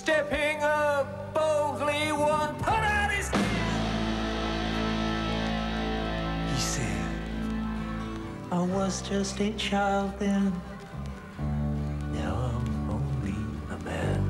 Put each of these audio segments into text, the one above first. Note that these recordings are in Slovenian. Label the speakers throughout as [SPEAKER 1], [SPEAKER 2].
[SPEAKER 1] stepping up boldly, one put out his hand. He said, I was just a child then, now I'm only a man.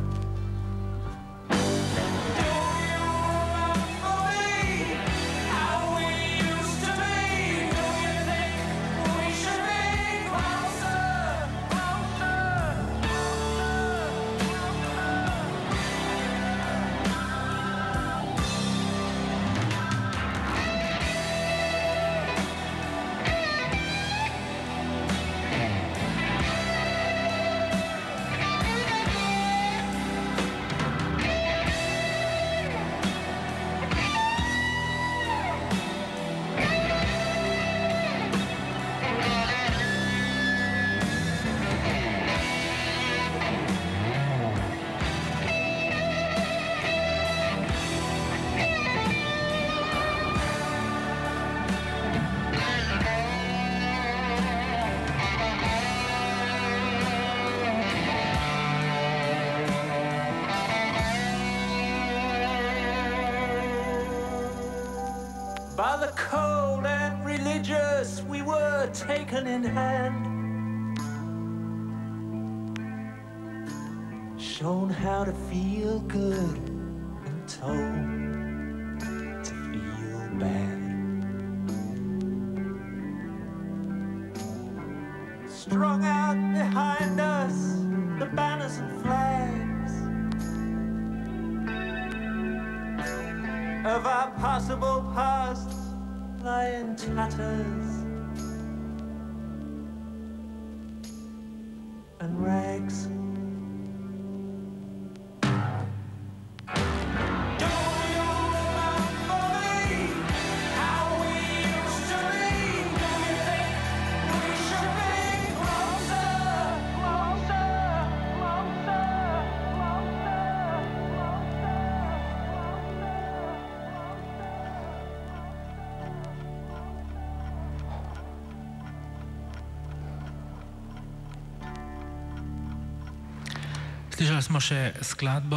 [SPEAKER 1] By the cold and religious, we were taken in hand, shown how to feel good and told to feel bad. Strung out behind us, the banners and flags of our possible past lie in tatters and rags.
[SPEAKER 2] Slišali smo še skladbo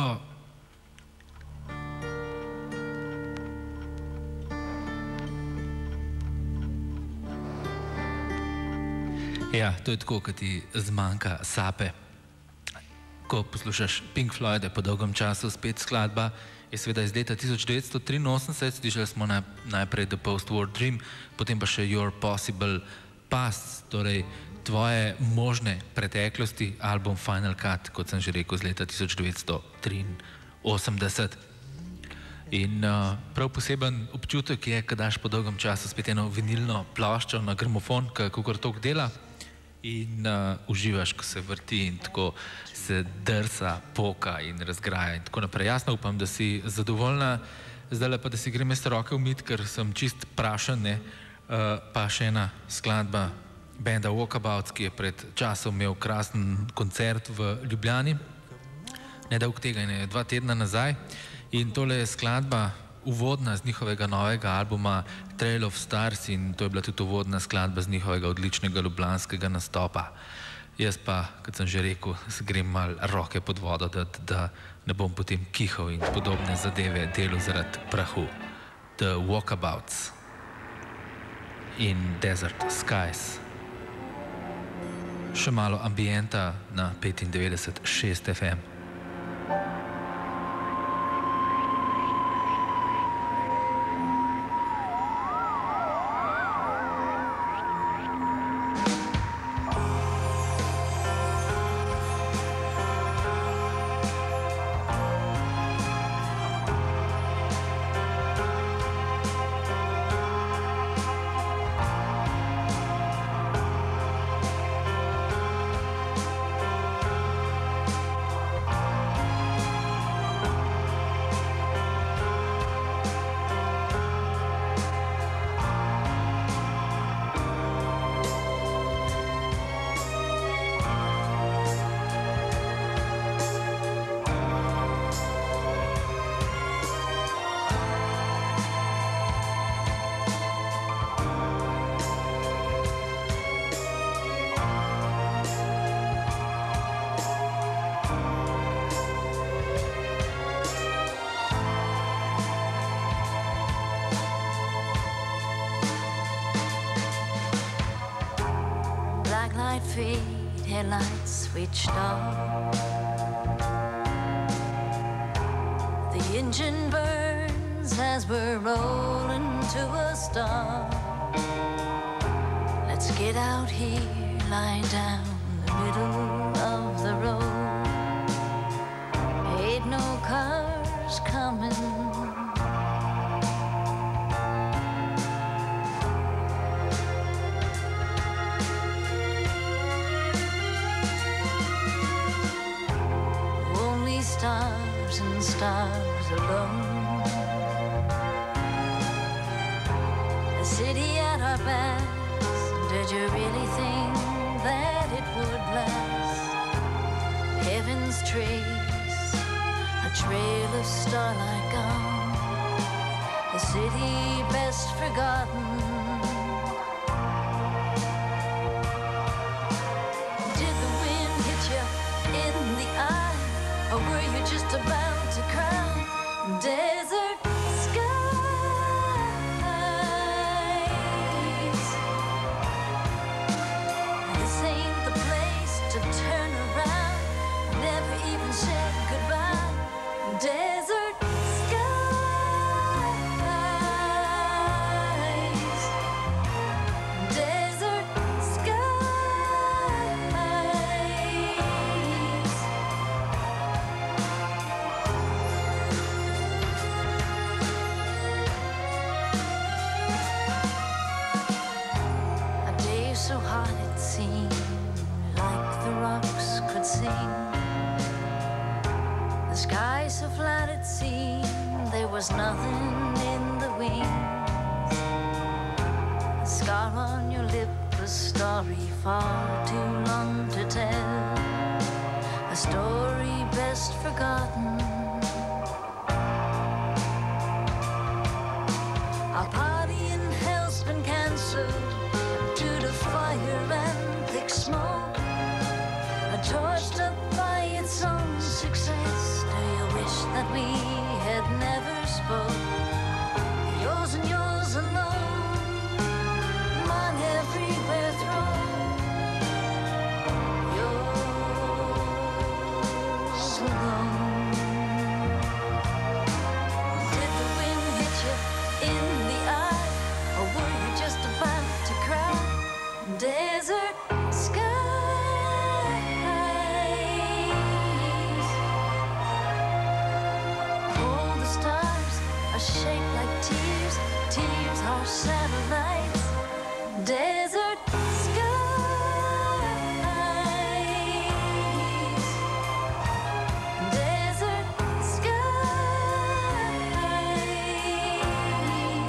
[SPEAKER 2] Ja, to je tako, kot ti zmanjka sape. Ko poslušaš Pink Floyde po dolgem času, spet skladba je seveda iz leta 1983, slišali smo najprej The Post-War Dream, potem pa še Your Possible Past, torej tvoje možne preteklosti, album Final Cut, kot sem že rekel, z leta 1983. In prav poseben občutek je, ko daš po dolgem času spet eno vinilno ploščo na gramofon, kakor tok dela, in uživaš, ko se vrti in tako se drsa, poka in razgraja in tako naprej. Jasno upam, da si zadovoljna, zdaj pa, da si grem jaz roke umit, ker sem čist prašen, ne, pa še ena skladba benda Walkabouts, ki je pred časom imel krasen koncert v Ljubljani, nedolgo tega, 2 tedna nazaj, in tole je skladba uvodna z njihovega novega albuma Trail of Stars in to je bila tudi uvodna skladba z njihovega odličnega ljubljanskega nastopa. Jaz pa, kot sem že rekel, se grem mal roke pod vodo, da ne bom potem kihal in podobne zadeve delal zaradi prahu. The Walkabouts in Desert Skies. Še malo ambienta na 95.6 FM.
[SPEAKER 3] fade, headlights switched off. The engine burns as we're rolling to a stop. Let's get out here, lie down the middle of the road. Ain't no cars coming. Only stars and stars alone. The city at our backs. Did you really think that it would last? Heaven's trace, a trail of starlight gone. The city best forgotten. Did the wind hit you in the eye, or were you just about to cry? Desert skies. This ain't the place to turn around. Never even said goodbye. Desert skies. Desert skies. A day so hot it seemed like the rocks could sing. The sky so flat it seemed there was nothing in the wings. The scar on your lip, a story far too long to tell. A story best forgotten. Our party in hell's been cancelled due to fire and thick smoke. Torched up by its own success. Do you wish that we had never spoke? Yours and yours alone, mine everywhere thrown. Yours alone. Did the wind hit you in the eye, or were you just about to cry? Desert skies. All the stars are shaped like tears. Tears are satellites. Desert skies. Desert skies.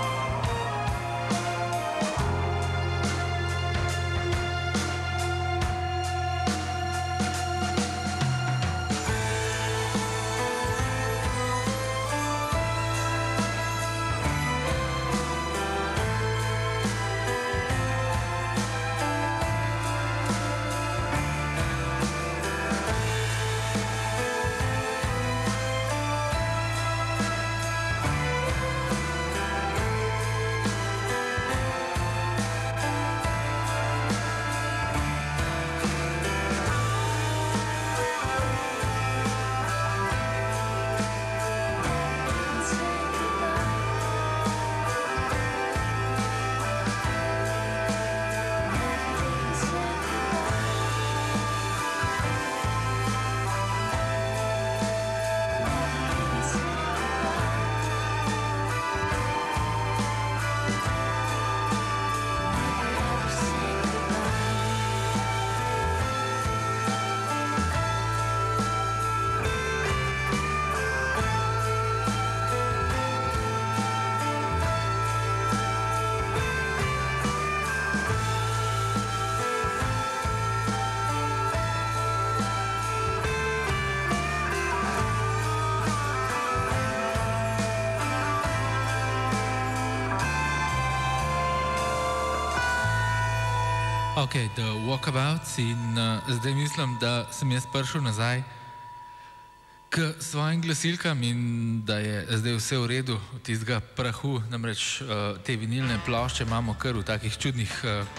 [SPEAKER 2] Ok, The Walkabouts in zdaj mislim, da sem jaz prišel nazaj k svojim glasilkam in da je zdaj vse v redu od tistega prahu, namreč te vinilne plošče imamo kar v takih čudnih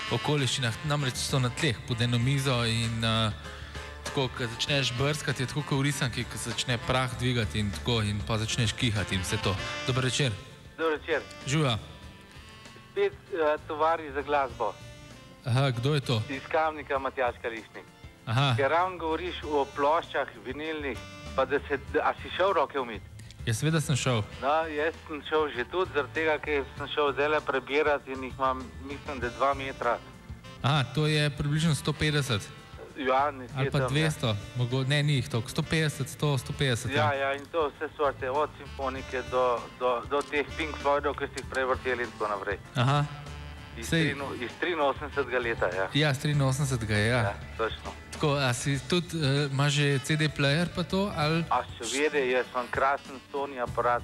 [SPEAKER 2] okoliščinah, namreč so na tleh pod eno mizo in tako, ko začneš brskati, je tako kot v risanki, ko začne prah dvigati in tako, in pa začneš kihati in vse to. Dober večer.
[SPEAKER 4] Dober večer.
[SPEAKER 2] Žuja.
[SPEAKER 4] Spet tovari za glasbo.
[SPEAKER 2] Aha, kdo je to?
[SPEAKER 4] Iz Kamnika, Matjaž Kališnik.
[SPEAKER 2] Aha.
[SPEAKER 4] Ker ravno govoriš o ploščah vinilnih, pa a si šel roke umiti?
[SPEAKER 2] Ja, seveda sem šel.
[SPEAKER 4] No, jaz sem šel že tudi, zaradi tega, ker sem šel zdaj prebirati in jih imam, mislim, da 2 metra.
[SPEAKER 2] Aha, to je približno 150.
[SPEAKER 4] Ja,
[SPEAKER 2] ali pa 200, ne, ni jih toliko, 150, 100, 150.
[SPEAKER 4] Ja, in to vse sorte, od simfonike do teh Pink Floydov, ki ste jih prej vrteli in tako naprej.
[SPEAKER 2] Aha.
[SPEAKER 4] Iz 83. leta, ja.
[SPEAKER 2] Ja, iz 83.
[SPEAKER 4] Ja, točno.
[SPEAKER 2] Tako, a si tudi, imaš že CD player pa to, ali?
[SPEAKER 4] A seveda, jaz imam krasen Sony aparat,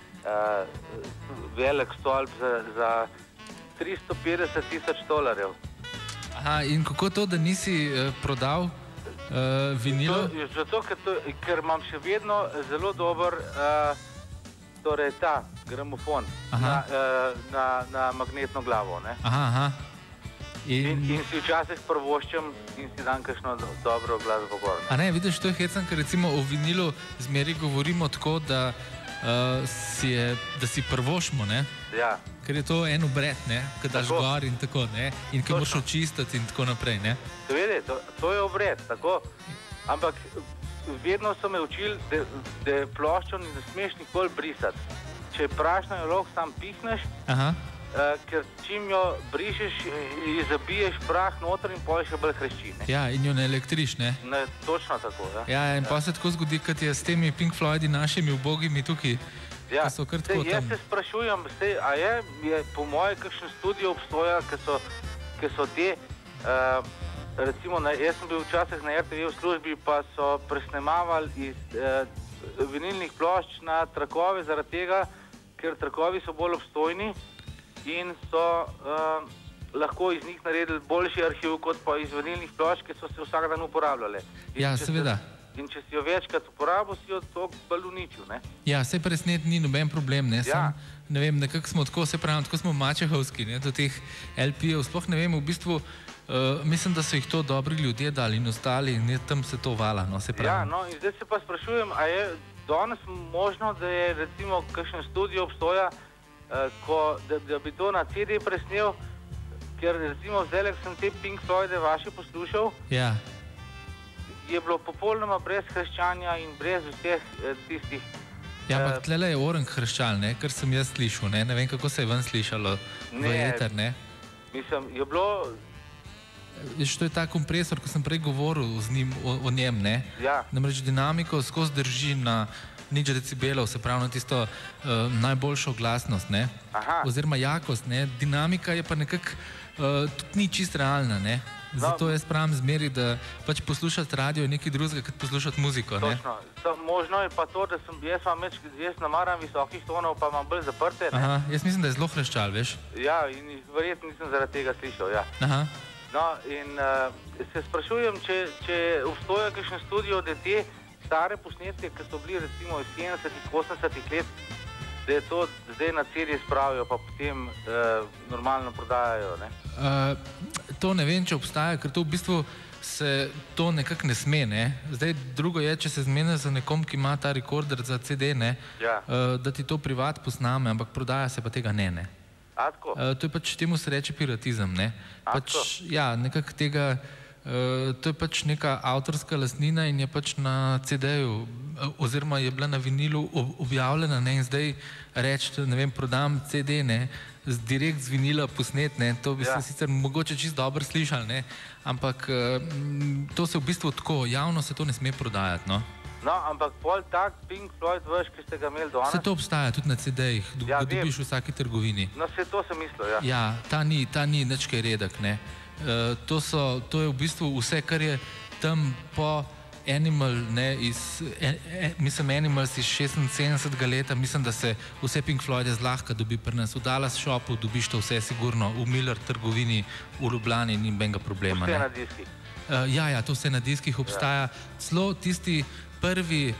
[SPEAKER 4] velik stolp za $350,000.
[SPEAKER 2] Aha, in kako to, da nisi prodal vinilo?
[SPEAKER 4] Zato, ker imam še vedno zelo dober, torej ta gramofon na magnetno glavo, ne?
[SPEAKER 2] Aha.
[SPEAKER 4] In si včasih prvoščem in si dan kakšno dobro glasbo gor.
[SPEAKER 2] A ne, vidiš, to je hecam, ker recimo o vinilu zmeri govorimo tako, da si prvošmo, ne?
[SPEAKER 4] Ja.
[SPEAKER 2] Ker je to en obred, ne? Ko daš gor in tako, ne? In ko moraš očistiti in tako naprej, ne?
[SPEAKER 4] Seveda, to je obred, tako. Ampak vedno so me učili, da ploščo ne smeš nikoli brisati. Če je prašna, jo lahko sam pihneš.
[SPEAKER 2] Aha.
[SPEAKER 4] Ker čim jo brišeš, zabiješ prah noter in pol še bolj hrešči.
[SPEAKER 2] Ja, in jo ne elektriš, ne?
[SPEAKER 4] Ne, točno tako, ja.
[SPEAKER 2] Ja, in pa se tako zgodi, kot je s temi Pink Floydi našimi ubogimi tukaj,
[SPEAKER 4] ja.
[SPEAKER 2] So kar tako tam.
[SPEAKER 4] Jaz se sprašujem, a je po moje kakšen studio obstoja, ki so te, recimo, jaz sem bil včasih na RTV v službi, pa so presnemavali iz vinilnih plošč na trakove zaradi tega, ker trakovi so bolj obstojni in so lahko iz njih naredili boljši arhiv, kot pa iz vinilnih plošč, ki so se vsak dan uporabljale.
[SPEAKER 2] Ja, seveda.
[SPEAKER 4] In če si jo večkrat uporabil, si jo toliko bolj uničil, ne?
[SPEAKER 2] Ja, saj presnet ni noben problem, ne?
[SPEAKER 4] Ja.
[SPEAKER 2] Ne vem, nekako smo tako, se pravim, tako smo mačehovski, ne, do teh LP-jev, sploh ne vem, v bistvu, mislim, da so jih to dobri ljudje dali in ostali in tam se to vala, no, se pravim.
[SPEAKER 4] Ja, no, in zdaj se pa sprašujem, a je danes možno, da je recimo kakšen studio obstoja, da bi to na CD presnel, ker recimo zdaj, sem te Pink Floyde vaše poslušal,
[SPEAKER 2] ja.
[SPEAKER 4] Je bilo popolnoma brez hrščanja in brez vseh tistih...
[SPEAKER 2] Ja, ampak tlele je orang hrščal, ne, kar sem jaz slišal, ne vem, kako se je ven slišalo v eter, ne.
[SPEAKER 4] Mislim, je bilo...
[SPEAKER 2] Veš, to je ta kompresor, ko sem prej govoril z njim, o njem, ne.
[SPEAKER 4] Ja.
[SPEAKER 2] Namreč dinamiko skozi drži na nič decibelov, se pravi na tisto najboljšo glasnost, ne.
[SPEAKER 4] Aha.
[SPEAKER 2] Oziroma jakost, ne. Dinamika je pa nekako tudi ni čist realna, ne. Zato jaz pravim zmeri, da pač poslušati radio je nekaj drugega, kot poslušati muziko, ne.
[SPEAKER 4] Točno. Možno je pa to, da jaz namaram visokih tonov, pa imam bolj zaprte, ne.
[SPEAKER 2] Aha, jaz mislim, da je zelo hreščal, veš.
[SPEAKER 4] Ja, in verjetno nisem zaradi tega slišal, ja.
[SPEAKER 2] Aha.
[SPEAKER 4] No, in se sprašujem, če obstoja kakšen studio, da te stare posnetke, ki so bili recimo iz 70-ih, 80-ih let, da je to zdaj na CD spravijo, pa potem normalno prodajajo, ne?
[SPEAKER 2] To ne vem, če obstaja, ker to v bistvu se to nekako ne sme, ne? Zdaj, drugo je, če se zmeniš za nekom, ki ima ta rekorder za CD, ne?
[SPEAKER 4] Ja.
[SPEAKER 2] Da ti to privat posname, ampak prodaja se pa tega ne.
[SPEAKER 4] A tako?
[SPEAKER 2] To je pač, temu se reče piratizem, ne? Pač, ja, nekako tega, to je pač neka avtorska lastnina in je pač na CD-ju, oziroma je bila na vinilu objavljena, ne? In zdaj reči, ne vem, prodam CD, ne? Direkt z vinila posnet, ne, to bi se sicer mogoče čisto dobro slišali, ne, ampak to se v bistvu tako, javno se to ne sme prodajati, no.
[SPEAKER 4] No, ampak pol tak Pink Floyd, veš, ki ste ga imeli danes.
[SPEAKER 2] Se to obstaja tudi na CD-jih, ga dobiš v vsaki trgovini.
[SPEAKER 4] No, se to sem mislil, ja.
[SPEAKER 2] Ja, ta ni nič kaj redek, ne. To je v bistvu vse, kar je tam po Animal, ne, mislim Animals iz 76. leta, mislim, da se vse Pink Floyde zlahka dobi pri nas. V Dallas shopu dobiš to vse sigurno, v Miller trgovini, v Ljubljani, ni benga problema.
[SPEAKER 4] Vse na diskih.
[SPEAKER 2] Ja, to vse na diskih obstaja. Celo tisti prvi,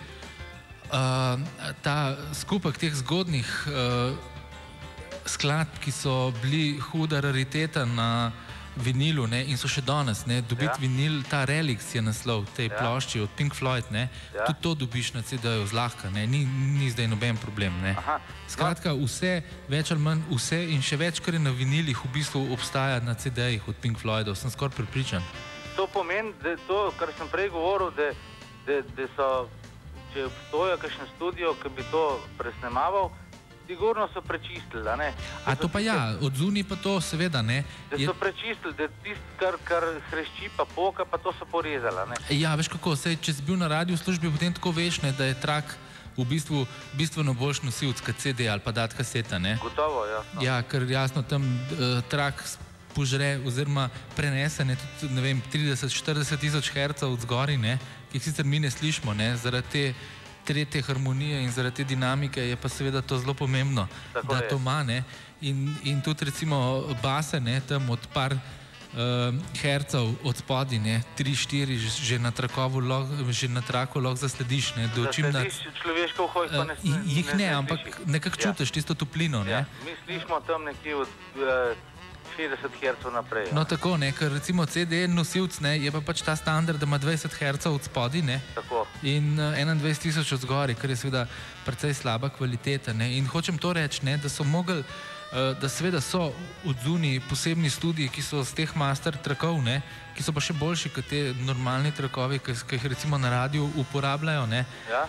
[SPEAKER 2] ta skupek teh zgodnih skladb, ki so bili huda rariteta na vinilu, ne, in so še danes, ne, dobiti vinil, ta Relics je naslov tej plošči od Pink Floyd, ne, tudi to dobiš na CD-ju zlahka, ne, ni zdaj noben problem, ne. Skratka, vse, več ali manj, vse in še več, kar je na vinilih, v bistvu obstaja na CD-jih od Pink Floydov, sem skoraj prepričan.
[SPEAKER 4] To pomeni, da to, kar sem prej govoril, da so, če obstoja kakšen studio, ki bi to presnemaval, sigurno so prečistili, a ne?
[SPEAKER 2] A to pa ja, od zunaj pa to seveda, ne.
[SPEAKER 4] Da so prečistili, da tisto, kar hrešči pa poka, pa to so porezali, ne?
[SPEAKER 2] Ja, veš kako, sej, če si bil na radiju v službi, potem tako veš, ne, da je trak v bistvu bistveno boljš nosilc kot CD ali pa dat kaseta, ne.
[SPEAKER 4] Gotovo, jasno.
[SPEAKER 2] Ja, ker jasno tam trak požre oziroma prenese, ne, tudi, ne vem, 30-40 tisoč hercev od zgori, ne, ki jih sicer mi ne slišimo, ne, zaradi te tretje harmonije in zaradi te dinamike je pa seveda to zelo pomembno, da to ima, ne, in tudi recimo base, ne, tam od par hercev od spodaj, ne, 3-4 že na traku lahko zaslediš, ne, do čim
[SPEAKER 4] Zaslediš človeško uho, pa ne
[SPEAKER 2] jih ne, ampak nekako čutiš tisto toplino, ne.
[SPEAKER 4] Mi slišimo tam nekje od 60 Hz naprej.
[SPEAKER 2] No tako, ne, ker recimo CD nosilc, ne, je pa pač ta standard, da ima 20 Hz od spodaj, ne, in 21 tisoč od zgori, kar je seveda precej slaba kvaliteta, ne, in hočem to reči, ne, da so mogli, da seveda so od zunaj posebni studiji, ki so z teh master trakov, ne, ki so pa še boljši kot te normalni trakovi, ki jih recimo na radiju uporabljajo, ne,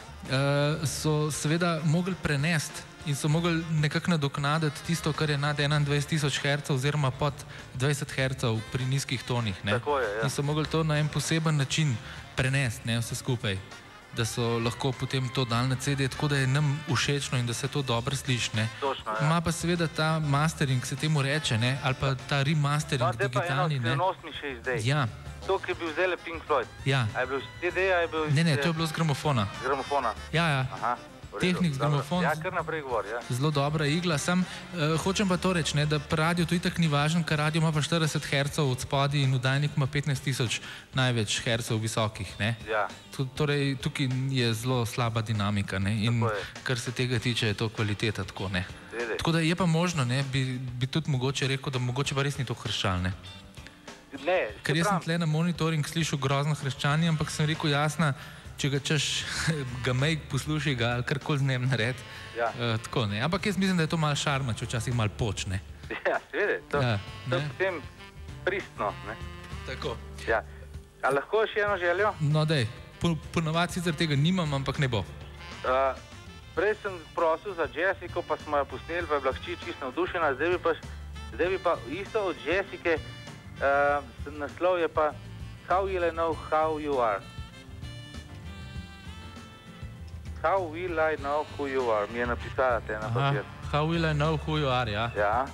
[SPEAKER 2] so seveda mogli prenesti in so mogli nekako nadoknaditi tisto, kar je nad 21 tisoč Hz oziroma pod 20 Hz pri nizkih tonih, ne. In so mogli to na en poseben način prenesti, ne, vse skupaj, da so lahko potem to dali na CD, tako da je nam všečno in da se to dobro sliši, ne. Ima pa seveda ta mastering, se temu reče, ne, ali pa ta remastering digitalni, ne.
[SPEAKER 4] No, te pa eno skrivnost mi še zdaj.
[SPEAKER 2] Ja.
[SPEAKER 4] To, ki je bil zdaj Pink Floyd.
[SPEAKER 2] Ja.
[SPEAKER 4] A je bil z CD, a je bil...
[SPEAKER 2] Ne, to je bilo z gramofona.
[SPEAKER 4] Z gramofona?
[SPEAKER 2] Ja, ja.
[SPEAKER 4] Aha.
[SPEAKER 2] Tehnik z gramofon.
[SPEAKER 4] Ja, kar naprej govori, ja.
[SPEAKER 2] Zelo dobra igla, sam hočem pa to reči, ne, da pri radiju to itak ni važno, ker radio ima pa 40 Hz od spodaj in vdajnik ima 15 tisoč največ Hz visokih, ne.
[SPEAKER 4] Ja.
[SPEAKER 2] Torej, tukaj je zelo slaba dinamika, ne, in kar se tega tiče, je to kvaliteta, tako, ne. Tako da je pa možno, ne, bi tudi mogoče rekel, da mogoče pa res ni to hrščal, ne.
[SPEAKER 4] Ne,
[SPEAKER 2] ker jaz sem tle na monitoring slišal grozno hrščanje, ampak sem rekel, jasna, če ga češ, ga mej, poslušaj ga, ali karkoli z njem nared, tako, ne. Ampak jaz mislim, da je to malo šarma, če včasih malo počne.
[SPEAKER 4] Ja, seveda, to je potem pristno, ne.
[SPEAKER 2] Tako.
[SPEAKER 4] Ja. A lahko še eno željo?
[SPEAKER 2] No, dej, ponavadi sicer tega nimam, ampak ne bo.
[SPEAKER 4] Prej sem prosil za Jessico, pa smo jo posneli, pa je bila hči čisto navdušena, zdaj bi pa isto od Jessike, naslov je pa How will I know how you are? How will I know who you are? Mi je napisala te na papir.
[SPEAKER 2] How will I know who you are, ja?
[SPEAKER 4] Ja.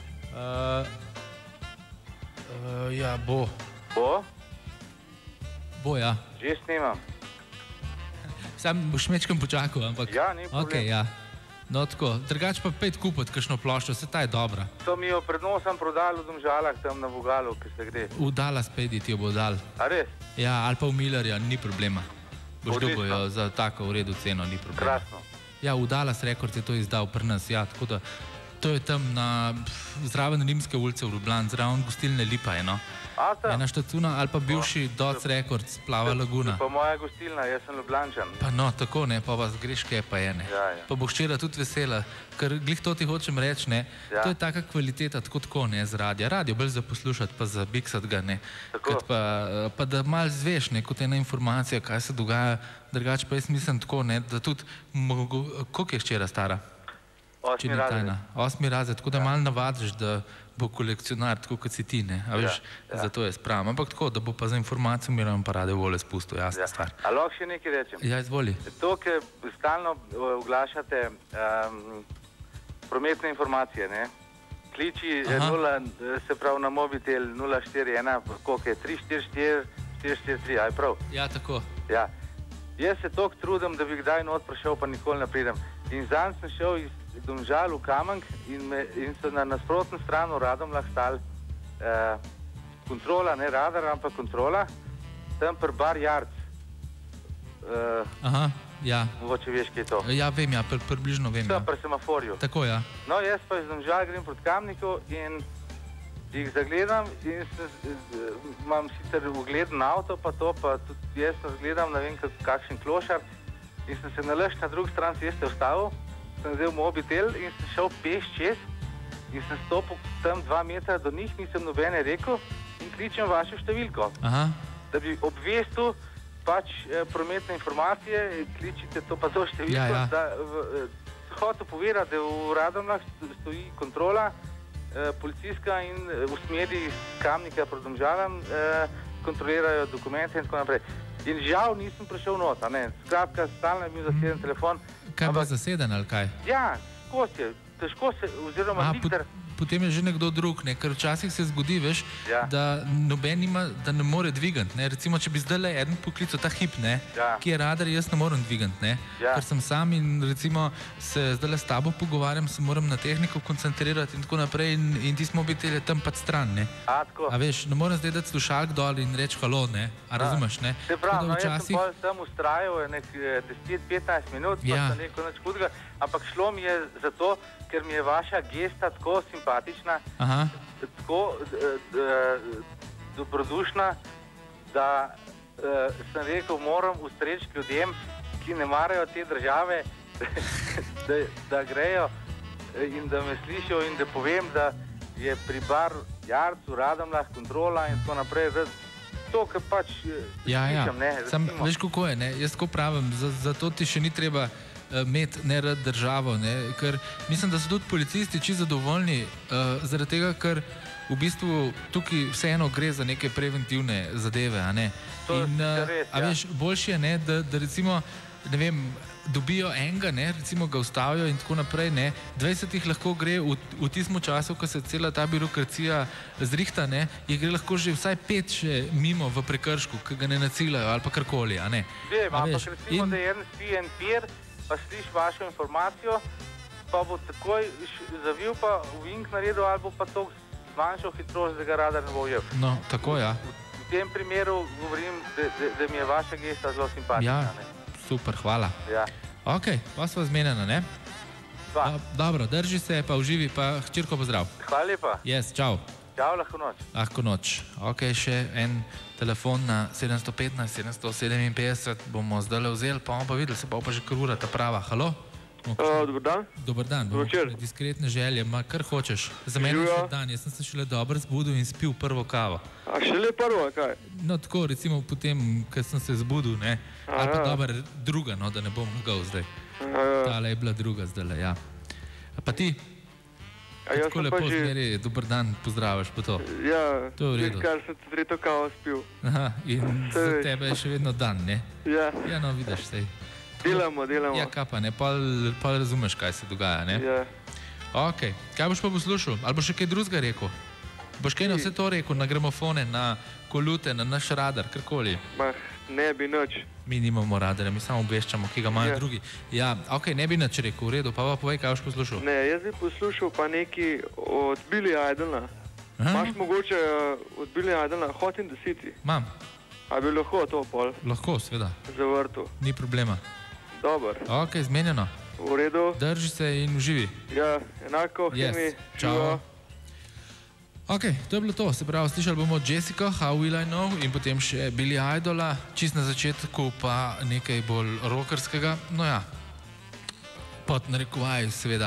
[SPEAKER 2] Ja, bo.
[SPEAKER 4] Bo?
[SPEAKER 2] Bo, ja.
[SPEAKER 4] Že snimam.
[SPEAKER 2] Sam boš mečkam počakal, ampak...
[SPEAKER 4] Ja, ni problem.
[SPEAKER 2] Ok, ja. No, tako. Drugač pa pet kupiti kakšno ploščo, se ta je dobra.
[SPEAKER 4] To mi jo pred nosom prodali v Domžalah, tam na Vogalu, ki se gre.
[SPEAKER 2] V Dallas Pedi ti jo bo dal.
[SPEAKER 4] A res?
[SPEAKER 2] Ja, ali pa v Millerja, ni problema. Boš dobil za tako v redu ceno, ni problema.
[SPEAKER 4] Krasno.
[SPEAKER 2] Ja, v Dallas Records je to izdal pri nas, ja, tako da to je tam na zraven Rimske ulice v Ljubljani, zraven gostilne Lipa, eno. Ena štacuna ali pa bivši Dots Records, Plava laguna.
[SPEAKER 4] Pa moja gostilna, jaz sem Ljubljančan.
[SPEAKER 2] Pa no, tako, ne, pa vas greš kaj pa je, ne. Pa bo hčera tudi vesela, ker glih to ti hočem reči, ne, to je taka kvaliteta, tako, ne, z radija. Radio bolj za poslušati, pa za biksati ga, ne. Pa da malo zveš, ne, kot ena informacija, kaj se dogaja, drugače pa jaz mislim tako, ne, da tudi, koliko je hčera stara?
[SPEAKER 4] 8. razred.
[SPEAKER 2] 8. razred, tako da malo navadiš, da bo kolekcionar, tako kot si ti, ne, a veš, zato je spravim. Ampak tako, da bo pa za informacijo mi pa rade vole spustil, jasna stvar.
[SPEAKER 4] A lahko še nekaj rečem?
[SPEAKER 2] Ja, izvoli.
[SPEAKER 4] To, ker stalno oglašate prometne informacije, ne, kliči se pravi na mobitel 041, koliko je, 344 443, aj prav?
[SPEAKER 2] Ja, tako.
[SPEAKER 4] Ja. Jaz se toliko trudim, da bi kdaj not prišel, pa nikoli ne pridem. In zanj sem šel iz Domžal v Kamenk in so na nasprotno stranu radom lahko stali kontrola, ne radar, ampak kontrola, tam pri Bar Yards.
[SPEAKER 2] Aha, ja.
[SPEAKER 4] Mogoče veš, kaj je to.
[SPEAKER 2] Ja, vem, ja, približno vem, ja.
[SPEAKER 4] Pri semaforju.
[SPEAKER 2] Tako, ja.
[SPEAKER 4] No, jaz pa iz Domžal grem proti Kamniku in jih zagledam in imam sicer ugleden avto, pa to, pa tudi jaz zagledam, ne vem kakšen klošar in sem se nalašč na drugi strani ceste ustavil, sem vzel mobitel in sem šel peš čez in sem stopil tam 2 metra do njih, nisem nobene rekel in kličem vašo številko.
[SPEAKER 2] Aha.
[SPEAKER 4] Da bi obvestil pač prometne informacije, kličite to pa to številko, da hotel povedati, da v Radomljah stoji kontrola policijska in v smeri iz Kamnika proti Domžalam kontrolirajo dokumente in tako naprej. In žal nisem prišel not, ne. Skratka, stalno je bil zaseden telefon.
[SPEAKER 2] Kaj pa zaseden ali kaj?
[SPEAKER 4] Ja, skozi je. Težko se, oziroma nikdar...
[SPEAKER 2] Potem je že nekdo drug, ne? Ker včasih se zgodi, veš, da noben nima, da ne more dvigati, ne? Recimo, če bi zdaj eden poklical ta hip, ne? Ki je radar, jaz ne morem dvigati, ne? Ker sem sam in recimo se zdaj s tabo pogovarjam, se moram na tehniko koncentrirati in tako naprej in ti mobitel je tam pač stran, ne? A veš, ne morem zdaj dati slušalk dol in reči halo, ne? A razumeš, ne?
[SPEAKER 4] Se pravi, no, jaz sem bolj tam ustrajal nek 10-15 minut, pa sem neko nič hudega, ampak šlo mi je zato, ker mi je vaša gesta tako simpatična, tako dobrodušna, da sem rekel, moram ustreči ljudem, ki ne marajo te države, da grejo in da me slišijo in da povem, da je pri Bar Jarcu, Radomljah, kontrola in tako naprej. To, kar pač slišam, ne?
[SPEAKER 2] Veš, kako je, ne? Jaz tako pravim, zato ti še ni treba imeti nerad državo, ne? Ker mislim, da so tudi policisti čisto zadovoljni, zaradi tega, ker v bistvu tukaj vseeno gre za neke preventivne zadeve, a ne? In, a veš, boljše je, ne, da recimo, ne vem, dobijo enega, ne, recimo ga ustavijo in tako naprej, ne, 20 jih lahko gre v tistem času, ko se cela ta birokracija zrihta, ne, jih gre lahko že vsaj 5 še mimo v prekršku, ki ga ne naciljajo ali pa karkoli, a ne?
[SPEAKER 4] Vem, ampak recimo, da je en pir, pa sliš vašo informacijo, pa bo takoj zavil pa vink naredil ali bo pa to zmanjšal hitrost, da ga radar ne bo ujel.
[SPEAKER 2] No, tako, ja.
[SPEAKER 4] V tem primeru govorim, da mi je vaša gesta zelo simpatična, ne?
[SPEAKER 2] Super, hvala.
[SPEAKER 4] Ja.
[SPEAKER 2] Ok, pa sva zmenjena, ne? Dobro, drži se, pa uživi, pa hčerko pozdrav.
[SPEAKER 4] Hvala lepa.
[SPEAKER 2] Yes, čau.
[SPEAKER 4] Čau, lahko noč.
[SPEAKER 2] Lahko noč. Ok, še en telefon na 715-757 bomo zdaj vzeli, pa bomo pa videli, se pa že kar ura ta prava. Halo?
[SPEAKER 5] Dobar dan.
[SPEAKER 2] Dobar dan. Diskretne želje, ma kar hočeš. Za mene je dan, jaz sem se šele dobro zbudil in spil prvo kavo.
[SPEAKER 5] A šele prvo, kaj?
[SPEAKER 2] No tako, recimo potem, ko sem se zbudil, ne? Ali pa dober druga, no, da ne bom lagal zdaj. Tale je bila druga zdaj, ja. Pa ti? Tako lepo zmeri, dober dan, pozdraviš pa to.
[SPEAKER 5] Ja,
[SPEAKER 2] to je v redu.
[SPEAKER 5] Kar sem se tretjo kavo spil.
[SPEAKER 2] Aha, in za tebe je še vedno dan, ne?
[SPEAKER 5] Ja.
[SPEAKER 2] Ja, no, vidiš, sej.
[SPEAKER 5] Delamo.
[SPEAKER 2] Ja, kaj pa, ne, pa razumeš, kaj se dogaja, ne?
[SPEAKER 5] Ja.
[SPEAKER 2] Ok, kaj boš pa poslušal? Ali boš še kaj drugega rekel? Boš kaj na vse to rekel, na gramofone, na kolute, na naš radar, karkoli?
[SPEAKER 5] Ne bi nič.
[SPEAKER 2] Mi nimamo radarja, mi samo obveščamo, ki ga imajo drugi. Ja, ok, ne bi nič rekel, v redu, pa povej, kaj boš poslušal.
[SPEAKER 5] Ne, jaz bi poslušal pa nekaj od Billy Idolna. Imaš mogoče od Billy Idolna Hot in the City?
[SPEAKER 2] Imam.
[SPEAKER 5] A bi lahko to pol?
[SPEAKER 2] Lahko, seveda.
[SPEAKER 5] Zavrtu.
[SPEAKER 2] Ni problema.
[SPEAKER 5] Dobar.
[SPEAKER 2] Ok, zmenjeno.
[SPEAKER 5] V redu.
[SPEAKER 2] Drži se in uživi.
[SPEAKER 5] Ja, enako, Hemi.
[SPEAKER 2] Čau. Ok, to je bilo to. Se pravi, slišali bomo Jessica, How Will I Know, in potem še Billy Idola, čist na začetku pa nekaj bolj rockerskega. No ja, pod narekovaj, seveda.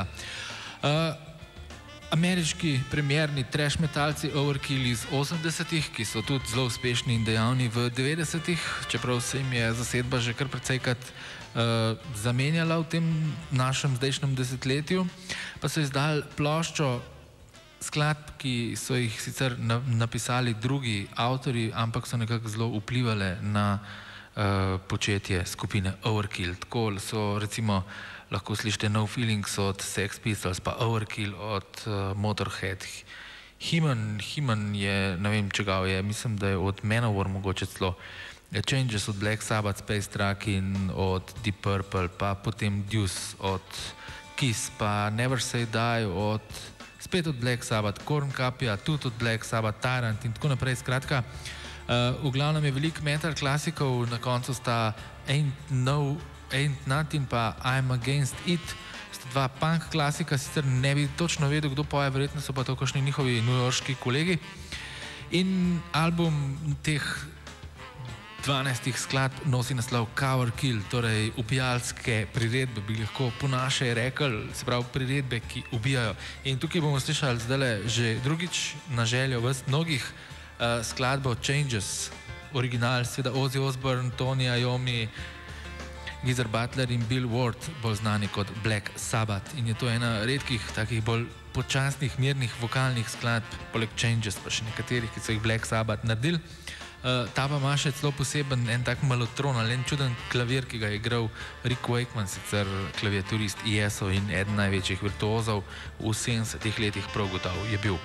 [SPEAKER 2] Ameriški premierni trash metalci Overkill iz 80-ih, ki so tudi zelo uspešni in dejavni v 90-ih, čeprav se jim je zasedba že kar precejkrat zamenjala v tem našem zdajšnjem desetletju, pa so izdali ploščo skladb, ki so jih sicer napisali drugi avtorji, ampak so nekako zelo vplivali na početje skupine Overkill. Tako so recimo lahko slišite No Feelings od Sex Pistols, pa Overkill od Motorhead. Hymen je, ne vem čegav je, mislim, da je od Manowar mogoče celo, Changes od Black Sabbath, Space Tracking od Deep Purple, pa potem Deuce od Kiss, pa Never Say Die spet od Black Sabbath, Korn Kapja, tudi od Black Sabbath, Tyrant in tako naprej. Skratka, v glavnem je veliko metal klasikov, na koncu sta Ain't Nothing pa I'm Against It, dva punk klasika, sicer ne bi točno vedel, kdo poje, verjetno so pa to kakšni njihovi newyorški kolegi. In album teh 12 skladb nosi naslov Cover Kill, torej ubijalske priredbe, bi lahko po naše rekli, se pravi priredbe, ki ubijajo. In tukaj bomo slišali zdaj že drugič na željo vrst mnogih skladbo Changes, original, seveda Ozzy Osbourne, Tony Iommi, Geezer Butler in Bill Ward, bolj znani kot Black Sabbath. In je to ena redkih takih bolj počasnih, mirnih vokalnih skladb, poleg Changes, pa še nekaterih, ki so jih Black Sabbath naredili. Ta pa ima še celo poseben en tak malotron ali en čuden klavir, ki ga je igral Rick Wakeman, sicer klaviaturist ESO in eden največjih virtuozov v 70-ih letih, prav gotovo je bil.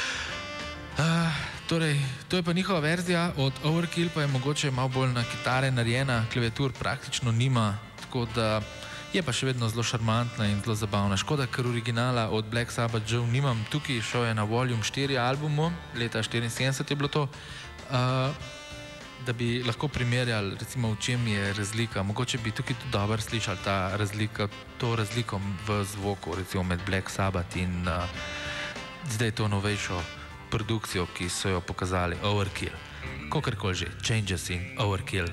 [SPEAKER 2] Torej, to je pa njihova verzija, od Overkill pa je mogoče malo bolj na kitare narejena, klaviatur praktično nima, tako da je pa še vedno zelo šarmantna in zelo zabavna. Škoda, ker originala od Black Sabbath žal nimam tukaj, šel je na Volume 4 albumu, leta 1974 je bilo to, da bi lahko primerjali, recimo, v čem je razlika. Mogoče bi tukaj tudi dobro slišali to razliko v zvoku, recimo med Black Sabbath in zdaj to novejšo produkcijo, ki so jo pokazali, Overkill. Kakorkoli že, Changes in Overkill.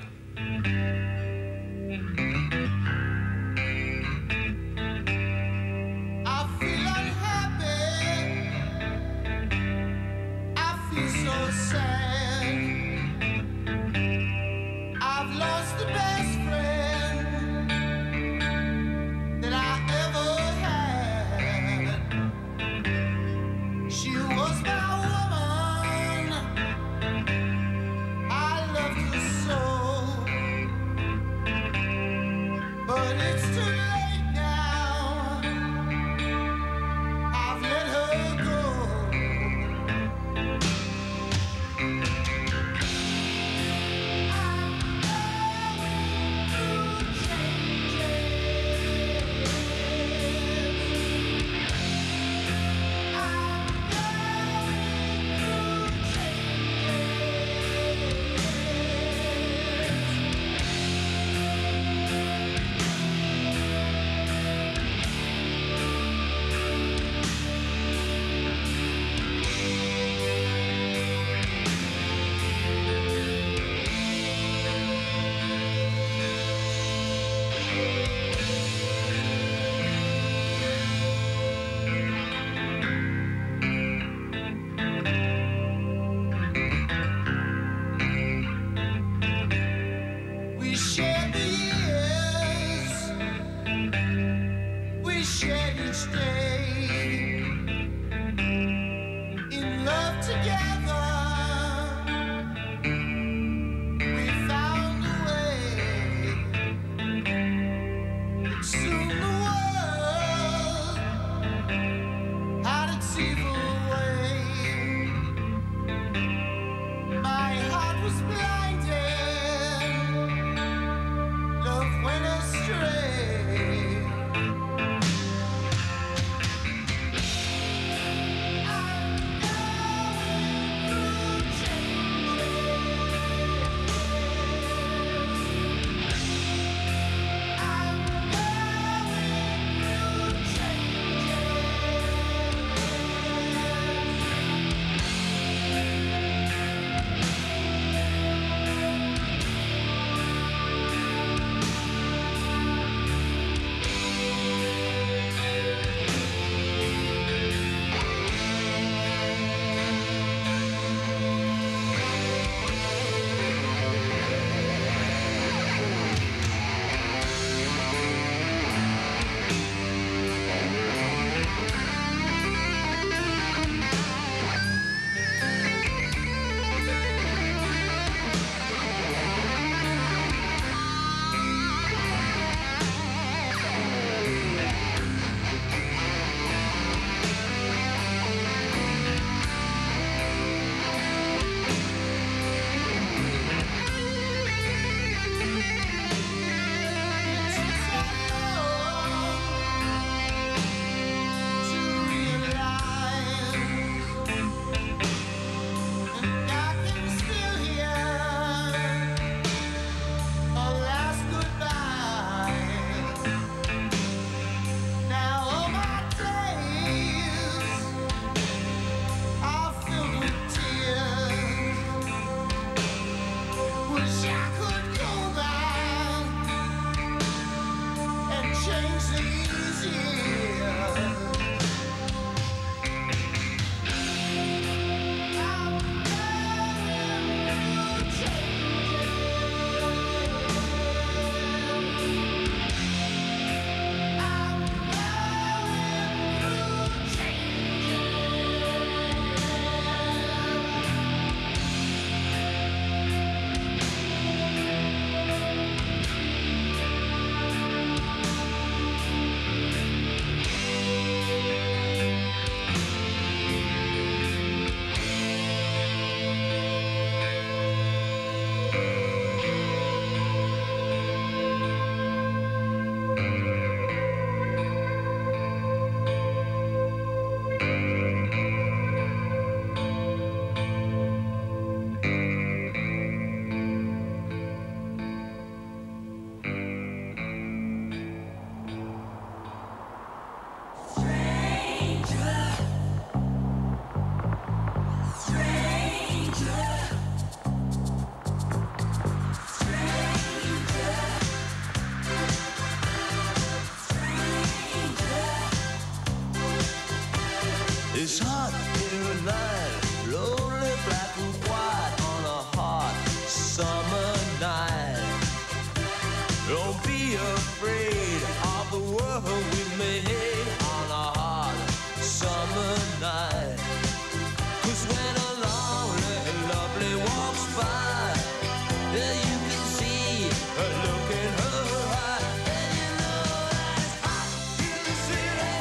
[SPEAKER 6] afraid of the world we made on a hot summer night. 'Cause when a lonely, lovely walks by, you can see her look in her eye, and you know that it's hot in the city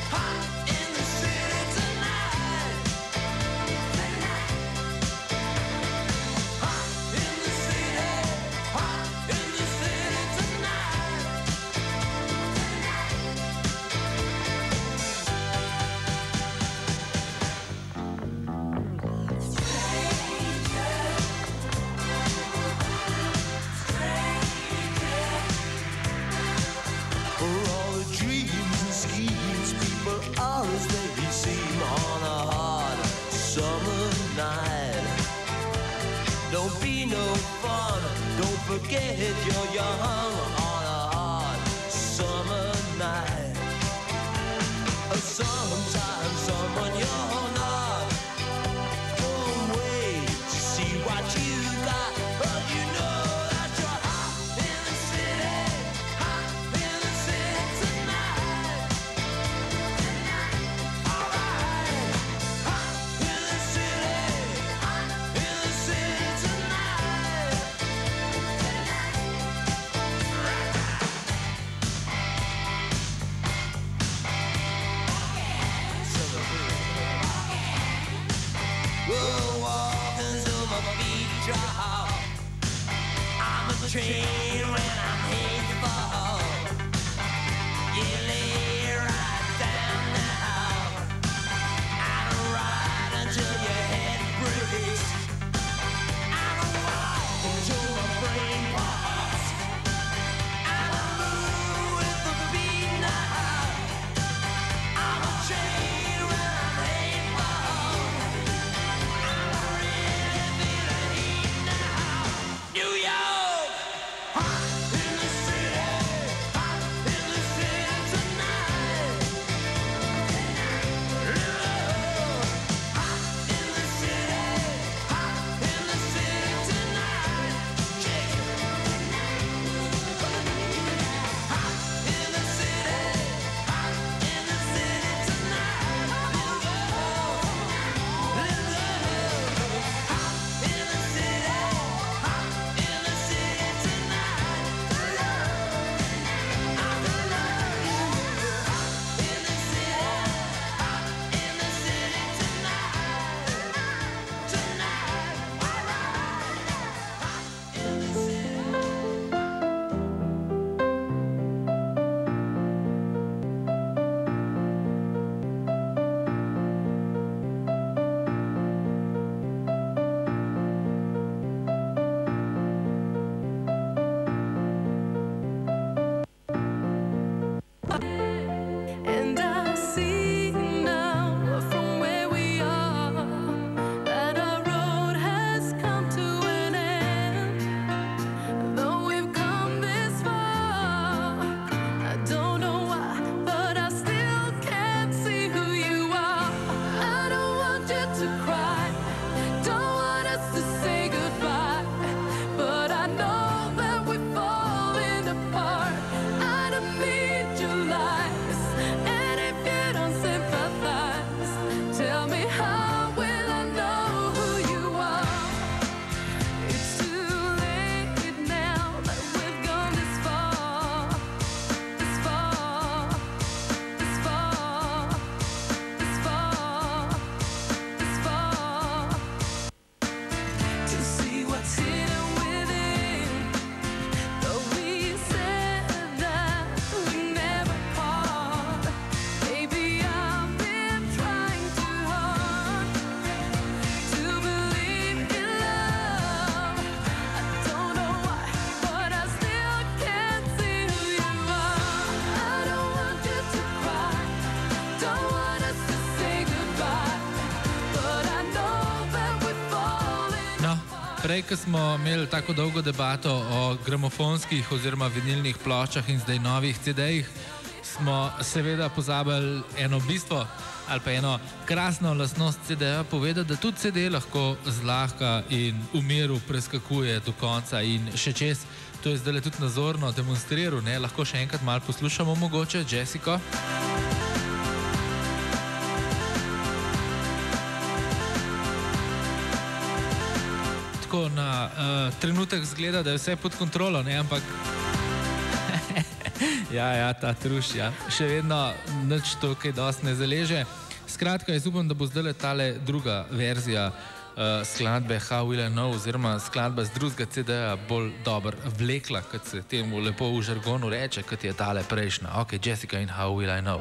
[SPEAKER 6] tonight. Hot in the city tonight. For all the dreams and schemes people are as they seem on a hot summer night. Don't be no fun, don't forget you're young on a hot summer night. Sometimes someone you're not won't wait to see what you got, but you know that you're hot in the city tonight. Alright, hot in the city tonight. We'll walk until my feet drop. I'm a train when I'm heading to fall. You lay right down now. I don't ride until your head breaks. I don't walk until my brain pops. I don't move with the beat now. I'm a train when I'm heading for home. I'm really feeling heat now. New York, hot in the city tonight. Love, hot in the city tonight. Check it. Hot in the city tonight. Love, hot in the city
[SPEAKER 7] And I see now from where we are that our road has come to an end. Though we've come this far, I don't know why, but I still can't see who you are. I don't want you to cry, don't want us to say goodbye, but I know that we're falling apart. I don't need your lies, and if you don't sympathize, tell me how will I know who you are? It's too late now that we've gone this far, this far, this far, this far, this far, to see what's hidden within. Though we said that we never part, baby, I've been trying too hard to believe in love. I don't know why, but I still can't see who you are. I don't want you to cry, don't want us to say goodbye, but I know that we're falling
[SPEAKER 2] No, prej, ko smo imeli tako dolgo debato o gramofonskih oziroma vinilnih ploščah in zdaj novih CD-jih, smo seveda pozabili eno bistvo, ali pa eno krasno lastnost CD-ja povedati, da tudi CD lahko zlahka in v miru preskakuje do konca in še čez. To je zdaj tudi nazorno demonstriral, ne? Lahko še enkrat malo poslušamo mogoče, Jessico. Tako na trenutek zgleda, da je vse pod kontrolo, ne? Ampak ja, ta truš, ja. Še vedno nič to, kaj dosti ne zaleže. Skratka, jaz upam, da bo zdaj tale druga verzija skladbe How Will I Know oziroma skladba z drugega CD-ja bolj dobro vlekla, kot se temu lepo v žargonu reče, kot je tale prejšnja. Ok, Jessica in How Will I Know.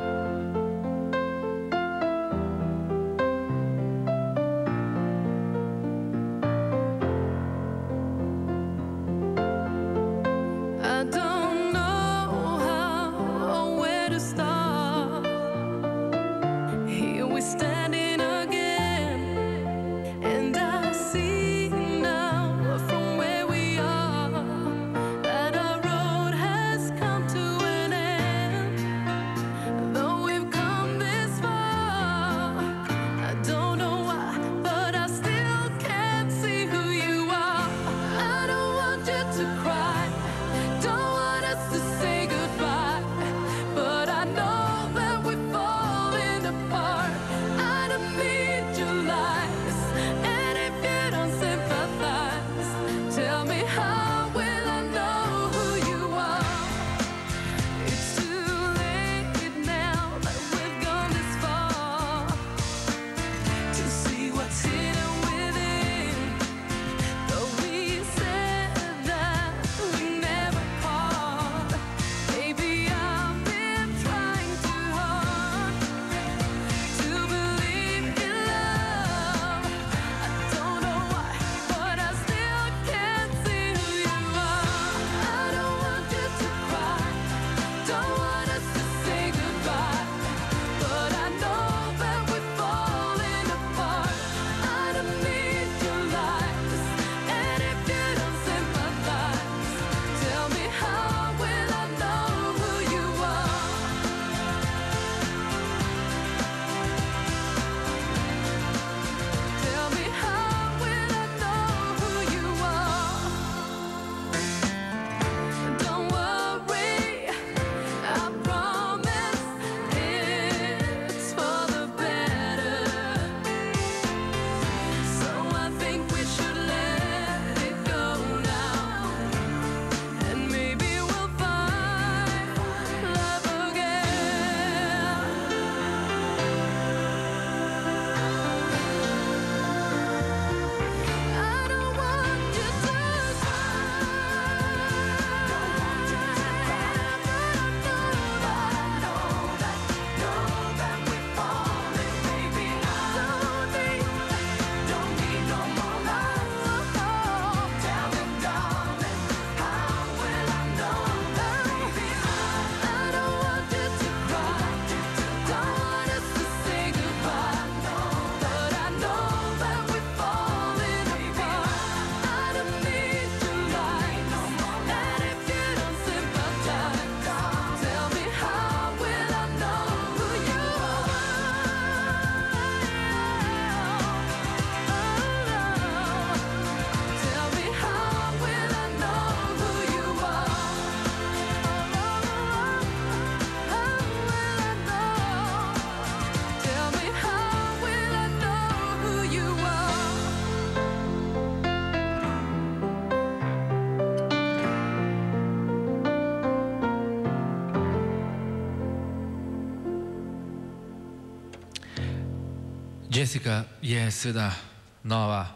[SPEAKER 2] Jessica je seveda nova